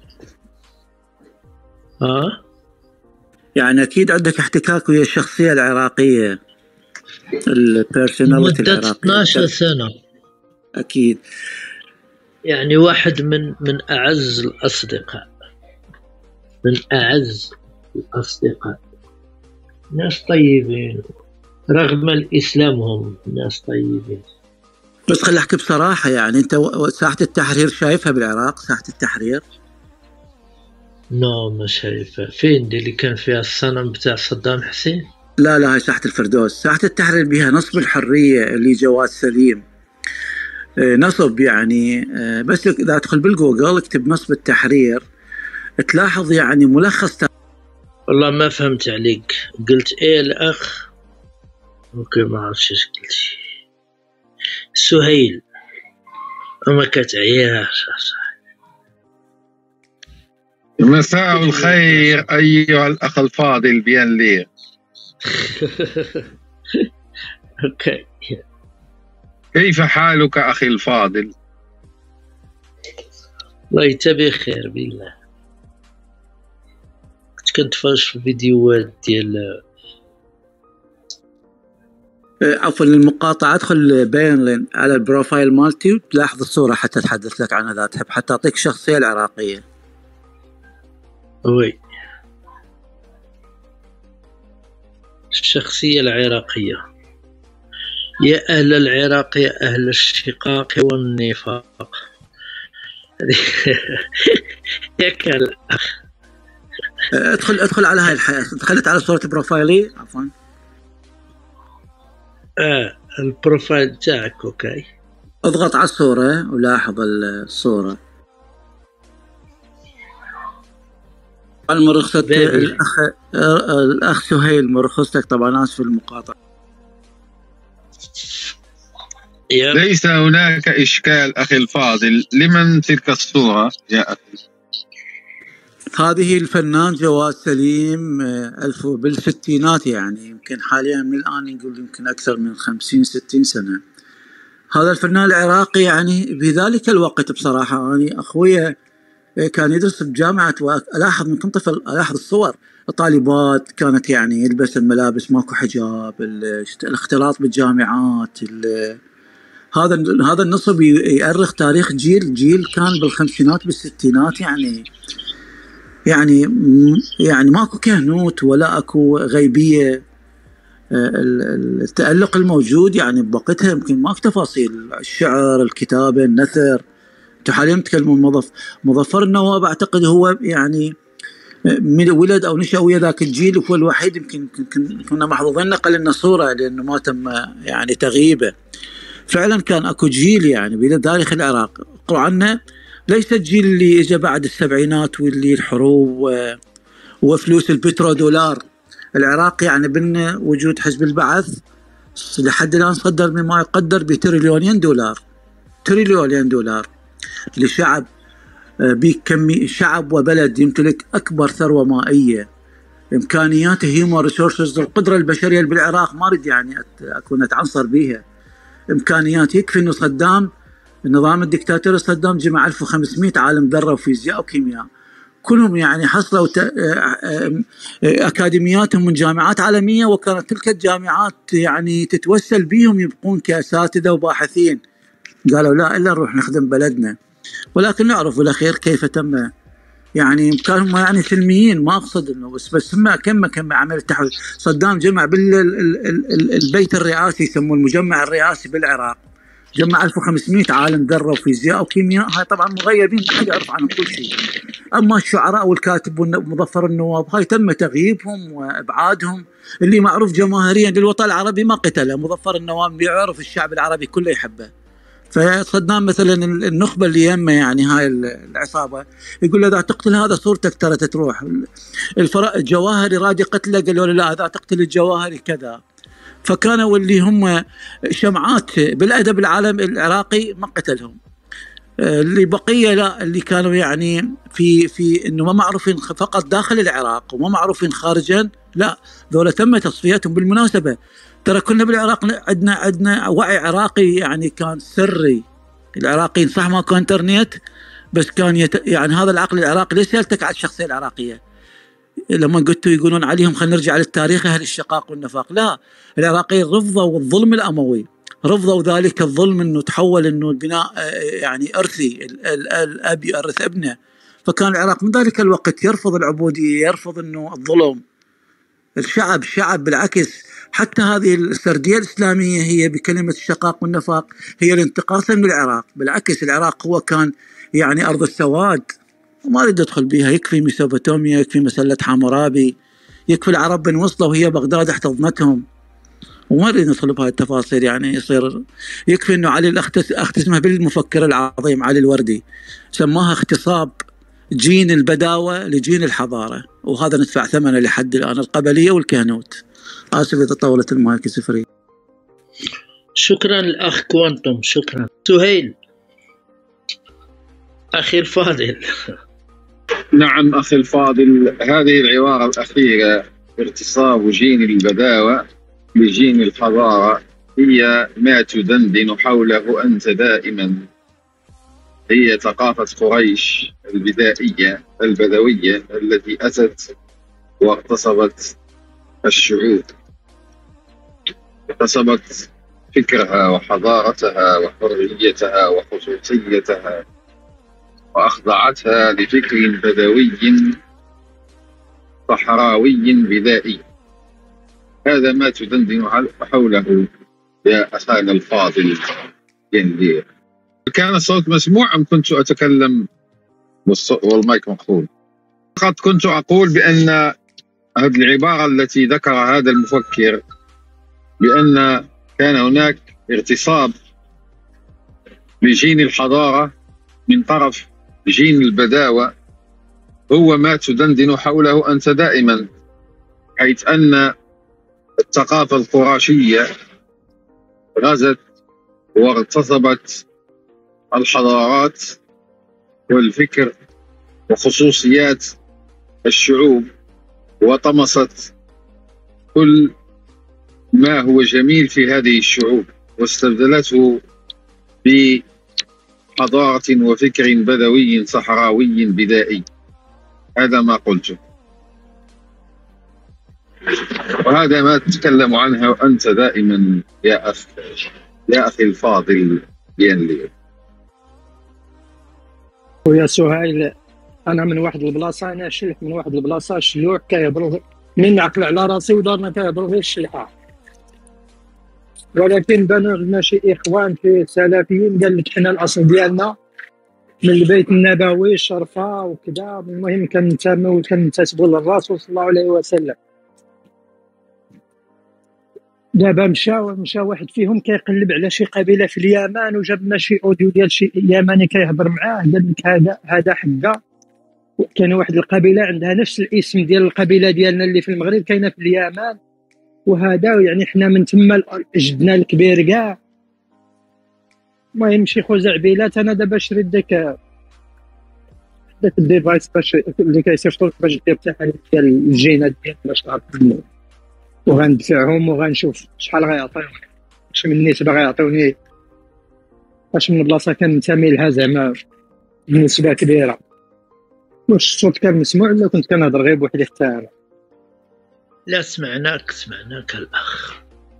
يعني أكيد عندك احتكاك ويا الشخصية العراقية البيرسوناليتي العراقية 12 سنة أكيد يعني واحد من أعز الأصدقاء ناس طيبين رغم الإسلام هم ناس طيبين. بس خلي أحكي بصراحة يعني أنت ساحة التحرير شايفها بالعراق ساحة التحرير؟ ما شايفها. فين دي اللي كان فيها الصنم بتاع صدام حسين؟ لا هاي ساحة الفردوس. ساحة التحرير بها نصب الحرية اللي جواد سليم نصب يعني بس إذا أدخل بالجوجل اكتب نصب التحرير تلاحظ يعني ملخص. والله ما فهمت عليك قلت إيه الأخ أوكي ما أعرف إيش قلت. سهيل وما كانت عياش. مساء الخير أيها الأخ الفاضل بيان لي. أوكي كيف حالك أخي الفاضل؟ الله يتبي خير بالله. كنت فاش في فيديوهات ديال عفوا المقاطعة ادخل بين على البروفايل مالتي وتلاحظ الصورة حتى أتحدث لك عنها إذا تحب حتى أعطيك الشخصية العراقية. وي الشخصية العراقية. يا أهل العراق يا أهل الشقاق والنفاق. ياك الأخ ادخل على هاي الحياة. دخلت على صورة بروفايلي عفوا البروفايل تاعك اوكي. اضغط على الصورة ولاحظ الصورة. المرخصة الأخ سهيل مرخصتك طبعا آسف المقاطعة. ليس هناك إشكال أخي الفاضل. لمن تلك الصورة يا أخي؟ هذه الفنان جواد سليم بالستينات يعني يمكن حاليا من الآن نقول يمكن أكثر من 50-60 سنة. هذا الفنان العراقي يعني بذلك الوقت بصراحة يعني أخويا كان يدرس بجامعة وألاحظ من كنت طفل ألاحظ الصور الطالبات كانت يعني يلبس الملابس ماكو حجاب الاختلاط بالجامعات هذا النصب يؤرخ تاريخ جيل كان بالخمسينات بالستينات يعني ماكو كهنوت ولا اكو غيبيه. التألق الموجود يعني بوقتها يمكن ماكو تفاصيل الشعر الكتابه النثر. انتم حاليا تكلمون مظفر النواب اعتقد هو يعني ولد او نشأ ويا ذاك الجيل وهو الوحيد يمكن كنا محظوظين نقل لنا صوره لانه ما تم يعني تغييبه. فعلا كان اكو جيل يعني بتاريخ العراق اقرأوا عنه ليس الجيل اللي اجى بعد السبعينات واللي الحروب وفلوس البترودولار. العراق يعني بين وجود حزب البعث لحد الان صدر مما يقدر بتريليونين دولار لشعب بكمي شعب وبلد يمتلك اكبر ثروه مائيه امكانياته هيومن ريسورسز القدره البشريه اللي بالعراق ما اريد يعني اكون اتعنصر بيها. امكانيات يكفي انه صدام النظام الدكتاتوري صدام جمع 1500 عالم ذره وفيزياء وكيمياء كلهم يعني حصلوا اكاديمياتهم من جامعات عالميه وكانت تلك الجامعات يعني تتوسل بهم يبقون كاساتذه وباحثين. قالوا لا الا نروح نخدم بلدنا. ولكن نعرف بالاخير كيف تم يعني كانوا يعني سلميين ما اقصد انه بس كم عمل التحول. صدام جمع بالبيت الرئاسي يسموه المجمع الرئاسي بالعراق جمع 1500 عالم ذره وفيزياء وكيمياء، هاي طبعا مغيبين ما حد يعرف عنهم كل شيء. اما الشعراء والكاتب ومظفر النواب هاي تم تغييبهم وابعادهم. اللي معروف جماهيريا للوطن العربي ما قتله، مظفر النواب بيعرف الشعب العربي كله يحبه. فصدام مثلا النخبه اللي يمه يعني هاي العصابه يقول له اذا تقتل هذا صورتك ترى تروح. الجواهري راد يقتله، قالوا له لا اذا تقتل الجواهري كذا. فكانوا اللي هم شمعات بالادب العالم العراقي ما قتلهم. اللي بقيه لا، اللي كانوا يعني في انه ما معروفين فقط داخل العراق وما معروفين خارجا، لا ذولا تم تصفيتهم. بالمناسبه ترى كنا بالعراق عندنا وعي عراقي يعني كان سري. العراقيين صح ما كان انترنت، بس كان يعني هذا العقل العراقي. ليش سألتك على الشخصيه العراقيه لما قلتوا يقولون عليهم خلينا نرجع للتاريخ اهل الشقاق والنفاق؟ لا، العراقيين رفضوا الظلم الاموي، رفضوا ذلك الظلم انه تحول انه البناء يعني ارثي، الاب يورث ابنه. فكان العراق من ذلك الوقت يرفض العبوديه، يرفض انه الظلم. الشعب بالعكس، حتى هذه السرديه الاسلاميه هي بكلمه الشقاق والنفاق هي الانتقاصا من العراق. بالعكس العراق هو كان يعني ارض السواد وما اريد ادخل بها. يكفي ميسوبوتاميا، يكفي مسله حمورابي، يكفي العرب بن وصله وهي بغداد احتضنتهم، وما اريد ندخل بهاي التفاصيل. يعني يصير يكفي انه علي اختسمها بالمفكر العظيم علي الوردي سماها اختصاب جين البداوه لجين الحضاره، وهذا ندفع ثمنه لحد الان، القبليه والكهنوت. اسف اذا طولت المايك سفري. شكرا الاخ كوانتوم، شكرا. سهيل اخي الفاضل. نعم أخي الفاضل، هذه العبارة الأخيرة اغتصاب جين البداوة لجين الحضارة هي ما تدندن حوله أنت دائما. هي ثقافة قريش البدائية البدوية التي أتت واغتصبت الشعوب، اغتصبت فكرها وحضارتها وحريتها وخصوصيتها، وأخضعتها لفكر بدوي صحراوي بدائي. هذا ما تدندن حوله يا أخانا الفاضل يندير. كان الصوت مسموع أم كنت أتكلم والمايك مقفول؟ فقط كنت أقول بأن هذه العبارة التي ذكرها هذا المفكر بأن كان هناك اغتصاب لجين الحضارة من طرف جين البداوة هو ما تدندن حوله أنت دائما، حيث أن الثقافة القرشية غزت واغتصبت الحضارات والفكر وخصوصيات الشعوب، وطمست كل ما هو جميل في هذه الشعوب واستبدلته بحضارة وفكر بدوي صحراوي بدائي. هذا ما قلته، وهذا ما تتكلم عنه أنت دائما يا أخي الفاضل ينلي. ويا سهيل، أنا من واحد البلاصة، أنا شلح من واحد البلاصة شلوح كيبرغ من نعقل على راسي ودارنا كيبرغ غير الشلحة، ولكن بانوا لنا شي إخوان في سلفيين قال لك حنا الأصل ديالنا من البيت النبوي الشرفة وكذا. المهم كننتسبوا للرسول صلى الله عليه وسلم. دابا مشى واحد فيهم كيقلب على شي قبيله في اليمن وجاب لنا شي اوديو ديال شي يمني كيهضر معاه، قال لك هذا حقه. كان واحد القبيله عندها نفس الاسم ديال القبيله ديالنا اللي في المغرب كاينه في اليمن، وهذا يعني حنا من تما جدنا الكبير كاع. المهم شي خزعبيلات. انا دابا شريت داك الديفايس باش اللي كيصيفطوا باش دير التحاليل ديال الجينات ديال باش تعرف، وغندفعهم وغنشوف شحال غيعطيوني، اش من نسبه غيعطيوني، اش من بلاصه كننتمي لها زعما بنسبه كبيره. واش الصوت كان مسموع ولا كنت كنهضر غير بوحدي حتى انا؟ لا سمعناك الاخ.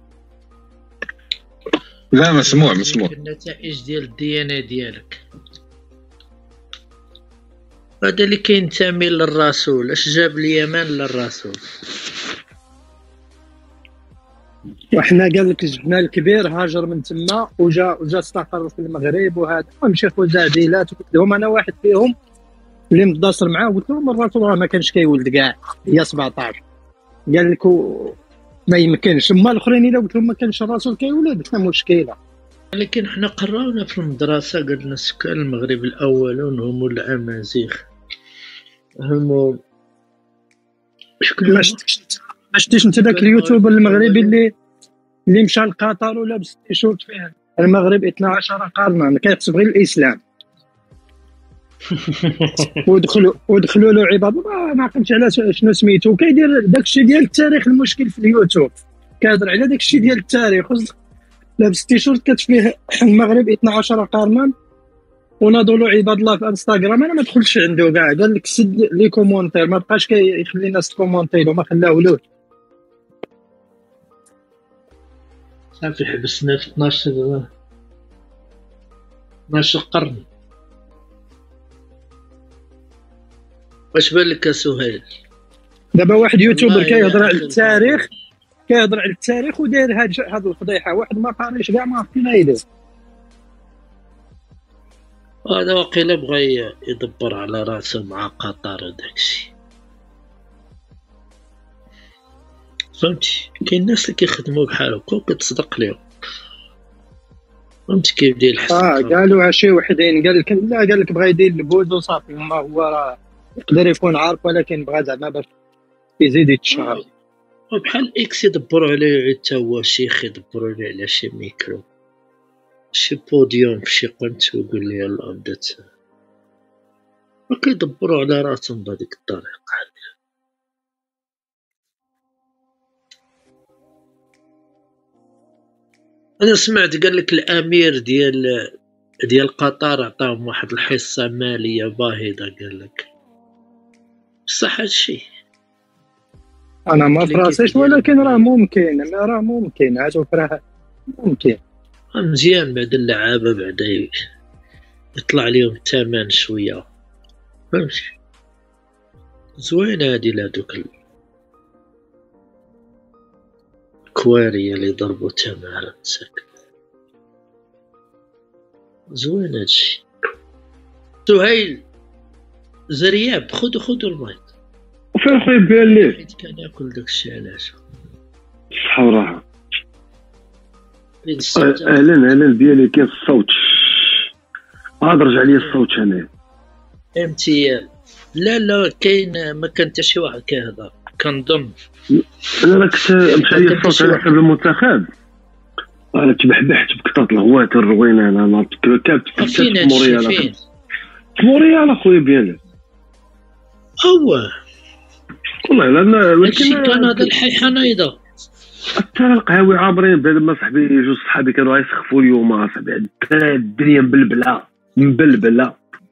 لا مسموع. النتائج ديال الدي ان اي ديالك هذا اللي كينتمي للرسول. اش جاب اليمن للرسول؟ وحنا قال لك جبنا الكبير هاجر من تما وجا استقر في المغرب وهذا مشى خوزا عديلات وكلهم انا واحد فيهم اللي متداصر معاه قلت له مرات راه ما كانش كيولد كاع هي 17 قال لك ما يمكنش. اما الاخرين الا قلت لهم ما كانش الرسول كيولد حنا مشكله. لكن حنا قراونا في المدرسه قال لنا سكان المغرب الاولون هم الامازيغ هم شكون ما شفتيش انت ذاك اليوتيوبر المغربي اللي مشى لقطر ولابس تيشورت فيه المغرب 12 قرنا كيقصد غير الاسلام ودخلوا له عباد ما عقلتش على شنو سميتو كيدير داكشي ديال التاريخ. المشكل في اليوتيوب كيهضر على داكشي ديال التاريخ لابس تيشورت كتفيه المغرب 12 قرنا وناضوا له عباد الله في انستغرام. انا ما دخلتش عنده كاع قال لك سد لي كومونتير ما بقاش كيخلي الناس تكومونتيرو ما خلاولوش صافي حبسنا في 12 قرن. واش بان لك سهيل دابا واحد يوتيوبر كيهضر على التاريخ وداير هاد الفضيحه واحد ما قاريش كاع ما عرف فين يدير. هذا واقيلا بغى يدبر على راسه مع قطر وداكشي فهمتي. كاين الناس اللي كيخدموا بحال هكا وكتصدق لهم فهمتي كيف داير الحسن. قالوا شي وحدين قال لك لا قال لك بغى يدير البوز وصافي ما هو راه يقدر يكون عارف ولكن بغى زعما باش يزيد يتشهر. بحال اكس يدبروا عليه حتى هو شيخ يدبروا عليه على شي ميكرو شي بوديوم في شي قنت ويقول لي يلا بدات ما كيدبروا على راسهم بهذيك الطريقه. انا سمعت قال لك الامير ديال قطر عطاهم واحد الحصه ماليه باهظه قال لك بصح هادشي انا ما فراسيش ولكن راه ممكن عاد راه ممكن مزيان بعد اللعابه بعدا يطلع لهم الثمن شويه فهمتي. زوينه هادي لهادوك الكواري اللي ضربوا تمارا ساكن زوين هادشي. سهيل زرياب خذوا المايك وفين خويا بيالي حيت كان ياكل داكشي علاش الصحة والراحة. اهلا بيالي كاين الصوت عاد رجع لي الصوت هنا امتياز. لا كاين ما كان حتى شي واحد كيهضر كنظن. انا كنت مشى لي الصوت على حساب المنتخب انا تبحبحت بكثرة الهوات الروينه انا كابت فين فين موريال اخويا بيالي هو والله لان ولكن كان هذا الحي حنايضه حتى القهاوي عامرين بعد ما صاحبي جوج صحابي كانوا غيسخفوا اليوم اصاحبي الدنيا مبلبله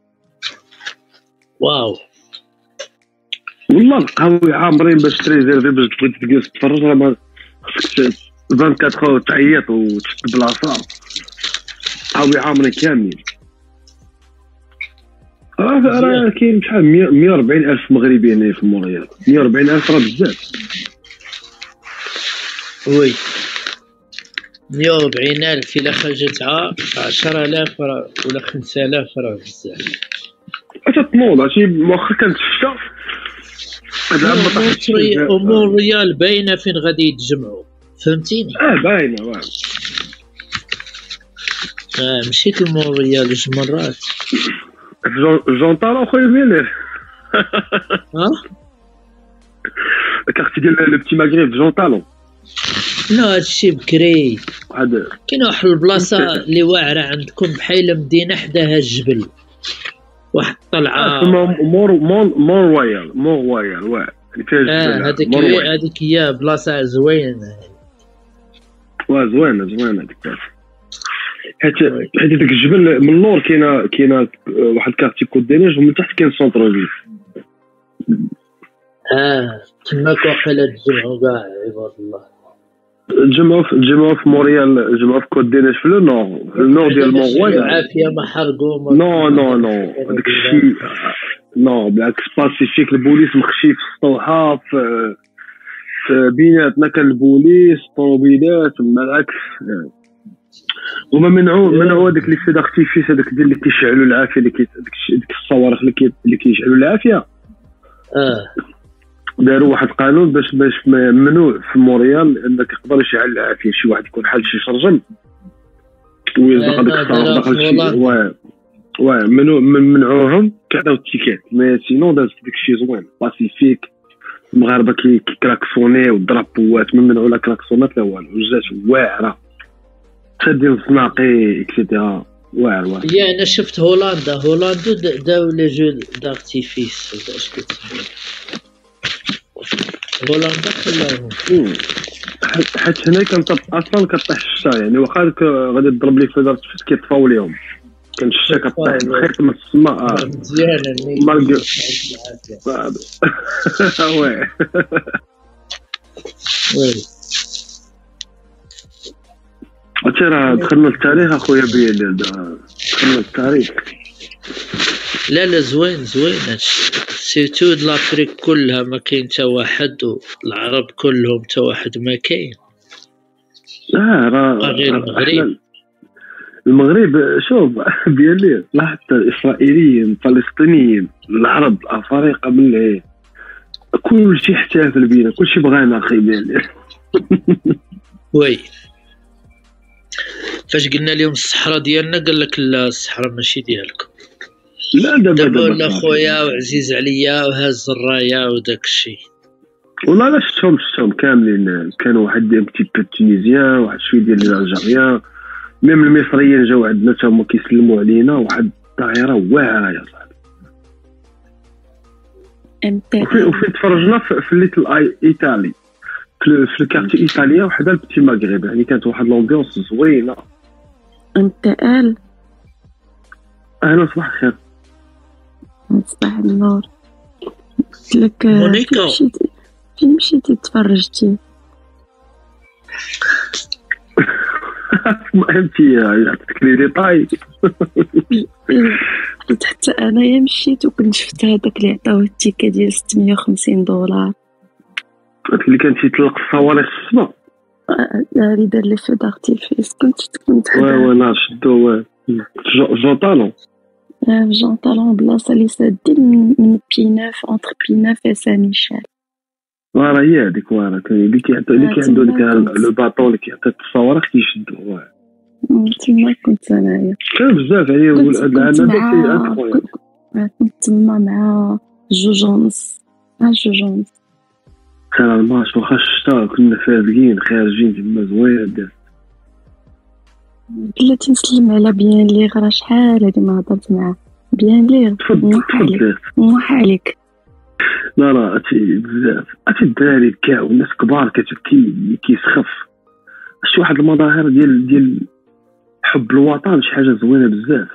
واو والله القهاوي عامرين باش تريزيرفي باش تبغي تجلس تتفرج راه ما خصك 24 تعيط وتشد بلاصه قهاوي عامرين كاملين. راه كاين شحال 140 ألف مغربي هنا في موريال 140 ألف راه بزاف وي 140 ألف إلا خرجت 10,000 ولا 5,000 راه بزاف. اش تنوض هادشي واخا كانت الشتا هذا امور ريال باينه فين غادي يتجمعوا فهمتيني. باينه واه مشيت لمونريال جوج مرات جونطالون خويا بيلي كارتي ديال لو بتي ماغريب جونطالون. لا هادشي بكري كاين واحد البلاصه اللي واعره عندكم بحال مدينه حداها الجبل واحد طلعه مور رويال واه هذيك هي بلاصه زوينه زوينه هذيك حيت داك الجبل من اللور كاينه واحد كارتي كود دينيج ومن تحت كاين سونتر فيل تماك واقيلا تجمعوا كاع عباد الله الجمعوا في موريال الجمعوا في كود دينيج في النور ديال مونغويا عافيه ما حرقوا نو هذاك الشيء بالعكس باسيفيك البوليس مخشي في السطوحه بيناتنا كان البوليس طوموبيلات مع العكس هما منعوا هذاك لي فيد ارتيفيس هذاك ديال اللي كيشعلوا العافيه اللي ديك الصواريخ اللي كيشعلوا العافيه داروا واحد القانون باش ممنوع في مونريال انك يقدر يشعل العافيه شي واحد يكون حال شي شرجم ويلزق هذاك الصاروخ داخل شي منعوهم كيعطيو التيكات ما سينو داز داكشي زوين باسيفيك المغاربه كيكراكسوني والدرابوات منعوا لا كراكسونات لا والو جات واعره شادين الزناقي اكسيتيرا واعر يا انا شفت هولندا داو لي جو دارتيفيس اش كتسمى هولندا خلاهم حيت هنا كانت اصلا كطيح الشتا يعني واخا غادي تضرب لي فيدر كيطفاو ليهم كان الشتا كطيح خيط من السماء مزيانه مالك وي راه دخلنا للتاريخ اخويا بيال دخلنا للتاريخ لا زوين هادشي سيرتو لافريك كلها ما كاين حتى واحد والعرب كلهم حتى واحد ما كاين راه غير المغرب شوف بيالي لاحظت الاسرائيليين الفلسطينيين العرب الافارقه من كلشي احتفل بينا كلشي بغانا اخي بيالي وي فاش قلنا لهم الصحراء ديالنا قال لك لا الصحراء ماشي ديالكم لا دابا ولا خويا وعزيز عليا وهاز الرايه وداك الشيء والله شفتهم كاملين كانوا واحد ديال التونيزيان واحد شويه ديال الجزائريين ميم المصريين جاو عندنا حتى هما كيسلموا علينا واحد الطائره واعره يا صاحبي وفين تفرجنا في ليتل ايطالي في الكارتي ايطاليا وحده البتي مغرب يعني كانت واحد لومبيونس زوينه انتقال اهلا صباح الخير صباح النور قلت لك مونيكا فين مشيتي تفرجتي فهمتي عطيتك لي ديطاي قلت حتى انايا مشيت وكنت شفت هذاك اللي عطاوه التيكه ديال $650 اللي كان تيطلق الصواريخ السما اللي دار لي في دارتيفيس كنت لا شدو جون طالون جون طالون بلاصه اللي سادين من بيناف اونتر بيناف و سان ميشيل راه هي هذيك اللي كيعندو ديك لو باطون اللي كيعطي الصواريخ كيشدو تما كنت انايا كان بزاف عليه هذا كنت تما مع جوجونس كان الماتش واخا الشتا كنا فارقين خارجين تما زوين بلاتي نسلم على بيان لي راه شحال هادي ما هضرت معاه بيان لي موح عليك لا بزاف الدراري كاع والناس كبار كتبكي كيسخف شي واحد المظاهر ديال حب الوطن شي حاجه زوينه بزاف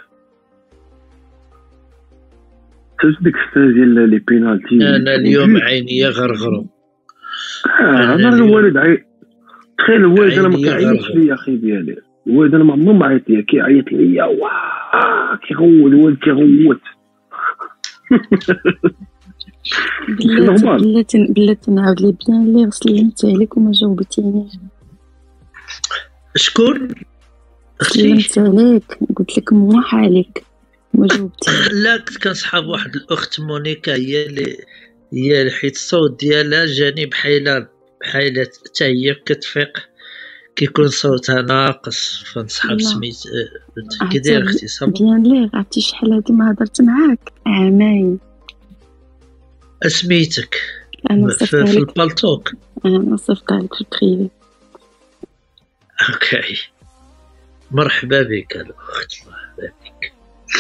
ديك السنه ديال لي بينالتي انا اليوم عيني غرغروا انا الوالد تخيل الوالد انا ما كيعيطش ليا اخي ديالي الوالد انا ما عمرو ما عيط ليا كيعيط ليا كيغول الوالد كيغوت بلاتي نعاود لي بيان لي سلمت عليك وما جاوبتينيش شكون سلمت عليك قلت لك موح عليك ما جاوبتينيش لا كنت كنصحاب واحد الاخت مونيكا هي حيت الصوت ديالها جاني بحال حتى هي كتفيق كيكون صوتها ناقص فنصحاب سميت كي داير اختي صافي بيان لي عرفتي شحال هادي ما هضرت معاك عامين اسميتك انا في البالتوك انا صيفطها لك في البريفي اوكي مرحبا بك الاخت مرحبا بك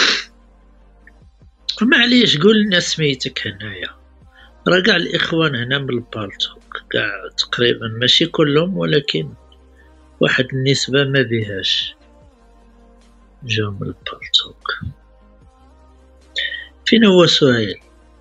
معليش قول لنا سميتك هنايا راه كاع الاخوان هنا من البالتوك كاع تقريبا ماشي كلهم ولكن واحد النسبة ما بيهاش جاو من البالتوك. فين هو سهيل؟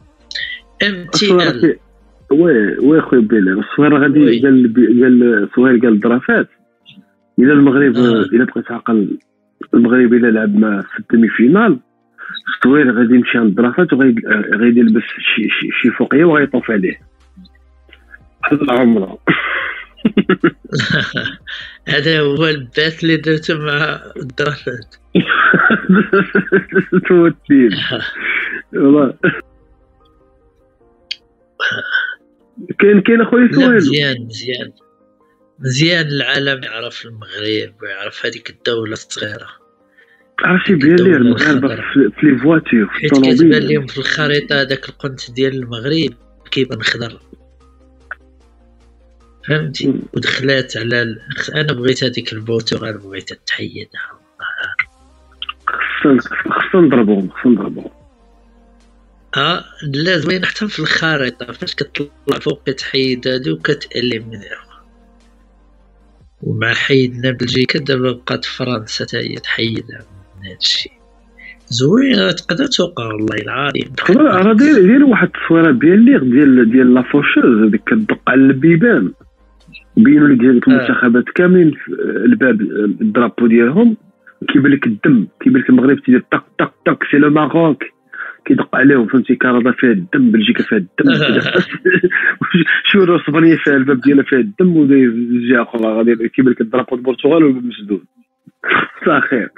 MTL وي خويا بيلي الصغير غادي قال سهيل قال الدرافات الى المغرب الى بغيت تعقل المغرب الى لعب مع في الدمي فينال سهيل غادي يمشي عند الدرافات وغادي يلبس شي فوقيه وغيطوف عليه هذا العمره. هذا هو البث اللي درته مع الدراسات. توتين والله. كاين اخويا سؤال. مزيان العالم يعرف المغرب ويعرف هذيك الدولة الصغيرة. عرفتي بلي المغاربة في لي فواتور في الطوموبيل، حيت كتبان لهم في الخريطة هذاك القنت ديال المغرب كيبان خضر، فهمتي؟ ودخلات على انا بغيت هذيك البرتغال، بغيت تحيدها. خصنا نضربوهم. لا زوين حتى في الخريطة فاش كتطلع فوق كتحيد هادو وكتأليمينيهم. ومع حيدنا بلجيكا دابا بقات فرنسا حتى هي تحيدها من هادشي. زوين تقدر توقع والله العظيم. راه داير واحد التصويره ديال لافوشوز هذيك كتدق على البيبان، بينوا لك ديال المنتخبات كاملين الباب الدرابو ديالهم، كيبان لك الدم، كيبان لك المغرب تيدير طق طق طق سي لو ماروك كيدق عليهم، فهمتي؟ كندا فيها الدم، بلجيكا فيها الدم، شورو اسبانيا فيها الباب ديالها فيها الدم، وداير جهه اخرى غادي كيبان لك الدرابو البرتغال والمسدود. صافي.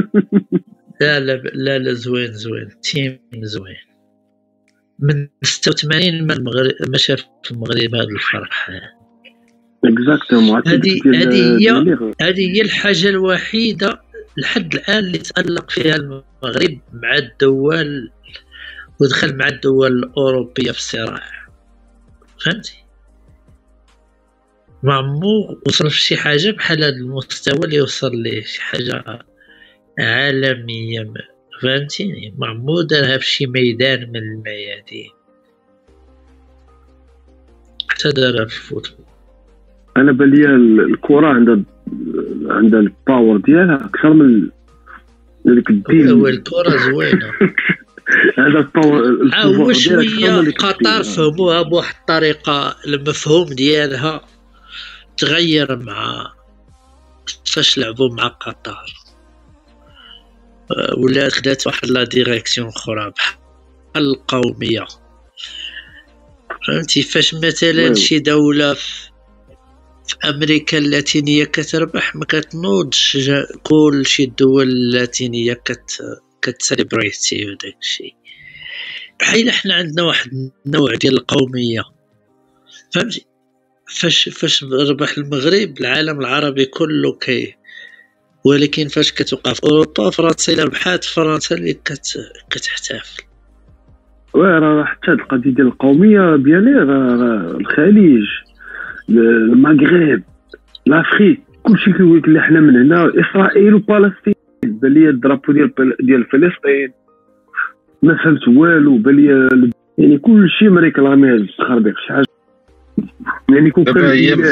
لا زوين تيم زوين. من 86 ما المغرب ما شاف في المغرب هذا الفرح. اكزاكتومون. هذه هي الحاجه الوحيده لحد الان اللي تألق فيها المغرب مع الدول، ودخل مع الدول الاوروبيه في الصراع، فهمتي؟ ما عمو وصل في شي حاجه بحال هذا المستوى اللي وصل ليه، شي حاجه عالمية، فهمتيني؟ معمو دارها في شي ميدان من الميادين، حتى دارها في الفوتبول. انا بالي الكره عندها الباور ديالها اكثر من ديك الدين. هو الكره زوينه. هذا الباور هو شويه قطر فهموها بواحد الطريقه، المفهوم ديالها تغير مع فاش لعبوا مع قطر، ولا خدات واحد لا ديريكسيون اخرى بحال القوميه، فهمتي؟ فاش مثلا شي دوله في امريكا اللاتينيه كتربح ما كتنوضش كل شي الدول اللاتينيه كتسليبريتي وداك الشيء. بحال حنا عندنا واحد النوع ديال القوميه، فهمتي؟ فاش ربح المغرب العالم العربي كله ولكن فاش كتوقع في اوروبا فرنسا الا ربحات فرنسا اللي كتحتفل. راه حتى القضيه ديال القوميه ديالي راه الخليج، المغرب، لافريك، كلشي كيقول لك حنا من هنا، اسرائيل وفلسطين. بالي الدرابو ديال فلسطين ما فهمت والو، بالي يعني كلشي مريكلامي هاد التخربيق شي حاجه، يعني كون كان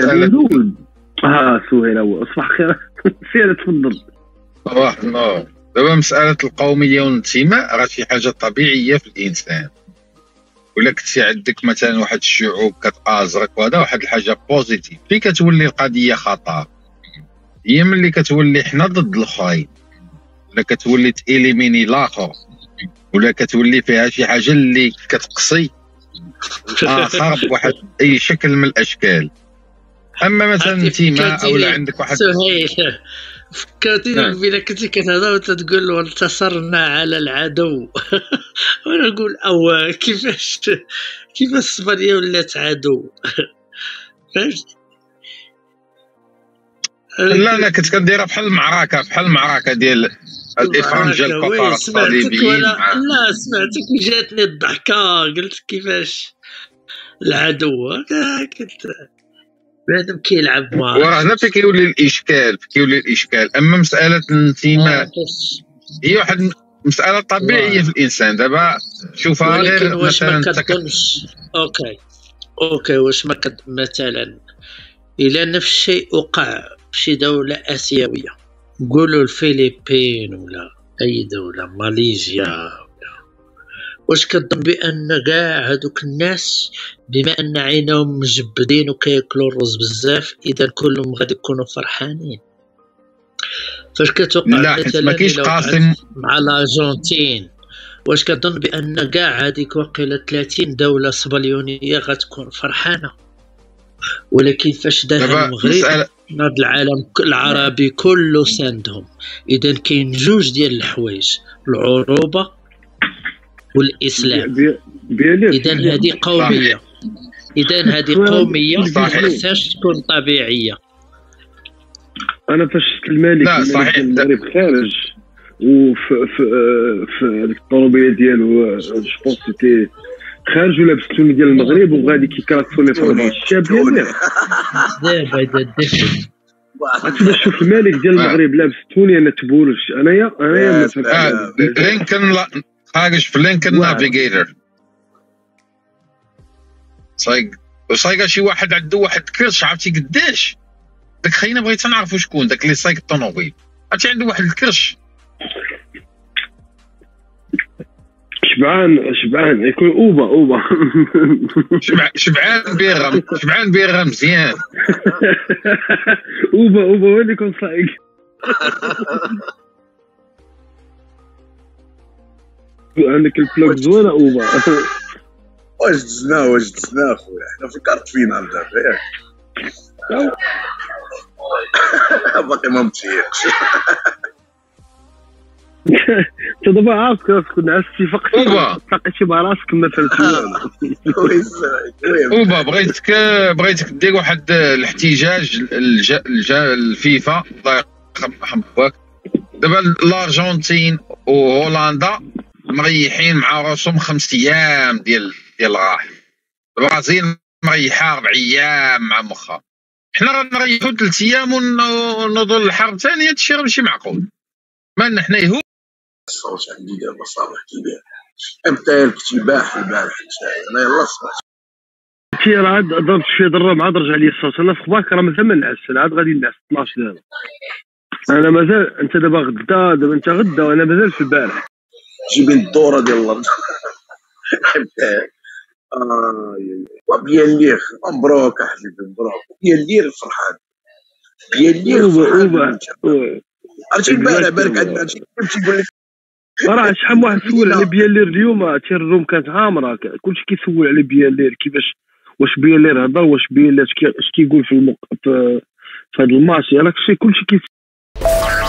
سهيل هو صباح خير. سير تفضل. صباح النور. دابا مساله القوميه والانتماء راه شي حاجه طبيعيه في الانسان، ولا كنتي عندك مثلا واحد الشعوب كتازرك وهذا واحد الحاجه بوزيتيف. فين كتولي القضيه خطر هي ملي كتولي حنا ضد الاخرين، ولا كتولي تإليميني الاخر، ولا كتولي فيها شي حاجه اللي كتقصي اخر بواحد اي شكل من الاشكال. اما مثلا انتماء او عندك واحد فكرتيني بلا كنتي كتهضر وتقول له انتصرنا على العدو. وانا نقول كيفاش اسبانيا ولات عدو؟ فهمت؟ لا انا كنت كنديرها بحال المعركه ديال الافرنج الكفار الصليبيين. لا سمعتك وجاتني الضحكه، قلت كيفاش العدو؟ كنت بنادم كيلعب معاه، وراه هنا كيولي الاشكال. اما مساله الانتماء هي واحد مساله طبيعيه في الانسان. دابا شوفها غير مثلا ما كتظنش اوكي واش ما مثلا الا نفس الشيء وقع في شي دوله اسيويه، نقولوا الفلبين ولا اي دوله ماليزيا، واش كتظن بان كاع هذوك الناس بما ان عينهم مجبدين وكياكلوا الرز بزاف اذا كلهم غادي يكونوا فرحانين؟ فاش كتوقع مثلا مع الارجنتين، واش كتظن بان كاع هذيك واقيلا 30 دوله صبليونيه غتكون فرحانه؟ ولكن فاش داها المغرب ناض العالم العربي كله ساندهم. اذا كاين جوج ديال الحوايج، العروبه والاسلام. اذا هذه قوميه، اذا هذه قوميه ما خصهاش تكون طبيعيه. انا فاش شفت الملك المغرب خارج وفي الطوبيه ديالو جو بونس سيتي خارج ولابس التوني ديال المغرب وغادي كيكراكسوني في الشاب ديالنا. دابا دافي باش تشوف الملك ديال المغرب لابس التوني انا تبولش. انايا لينكن خارج في لينكن نافيغيتر صايق شي واحد عنده واحد كرش عرفتي قداش داك خلينا بغيت نعرفوا شكون داك اللي صايق الطوموبيل عرفتي عنده واحد الكرش شبعان يكون اوبا شبعان بيرغم مزيان اوبا وين يكون صايق عندك البلوك زوينه اوبا. واش دزنا خويا حنا فكرت فينا دابا ياك باقي ما متيقش. انت دابا عارف كنا عرفتي فقتي مع راسك ما فهمتش. اوبا بغيتك دير واحد الاحتجاج الفيفا الله يرحم باك. دابا الارجنتين وهولندا مريحين مع راسهم 5 ايام ديال الراحه. البرازيل مريحه 4 ايام مع مخها. حنا غنريحوا 3 ايام ونوضوا للحرب ثاني. هادشي راه ماشي معقول. مالنا حنا يهود. الصوت عندي دابا صالح كبير امتى الكتباح البارح انا يلا صافي شي راه ضربت شي ضرب مع رجع لي الصوت. انا في خباك راه مازال ما نعس، عاد غادي نعس 12 دابا. انا مازال انت دابا غدا انت غدا وانا مازال في البارح. جيبي الدوره ديال الله بيان لير مبروك احبيبي مبروك بيان لير فرحان بيان لير اوبا عرفتي البارح بارك عندنا تيقول لك راه شحال من واحد سول على بيالير اليوم الروم كانت عامره كلشي كيسول على بيالير كيفاش واش بيالير هضر واش بيالير اش كيقول في هذا الماتش. ياك شي كلشي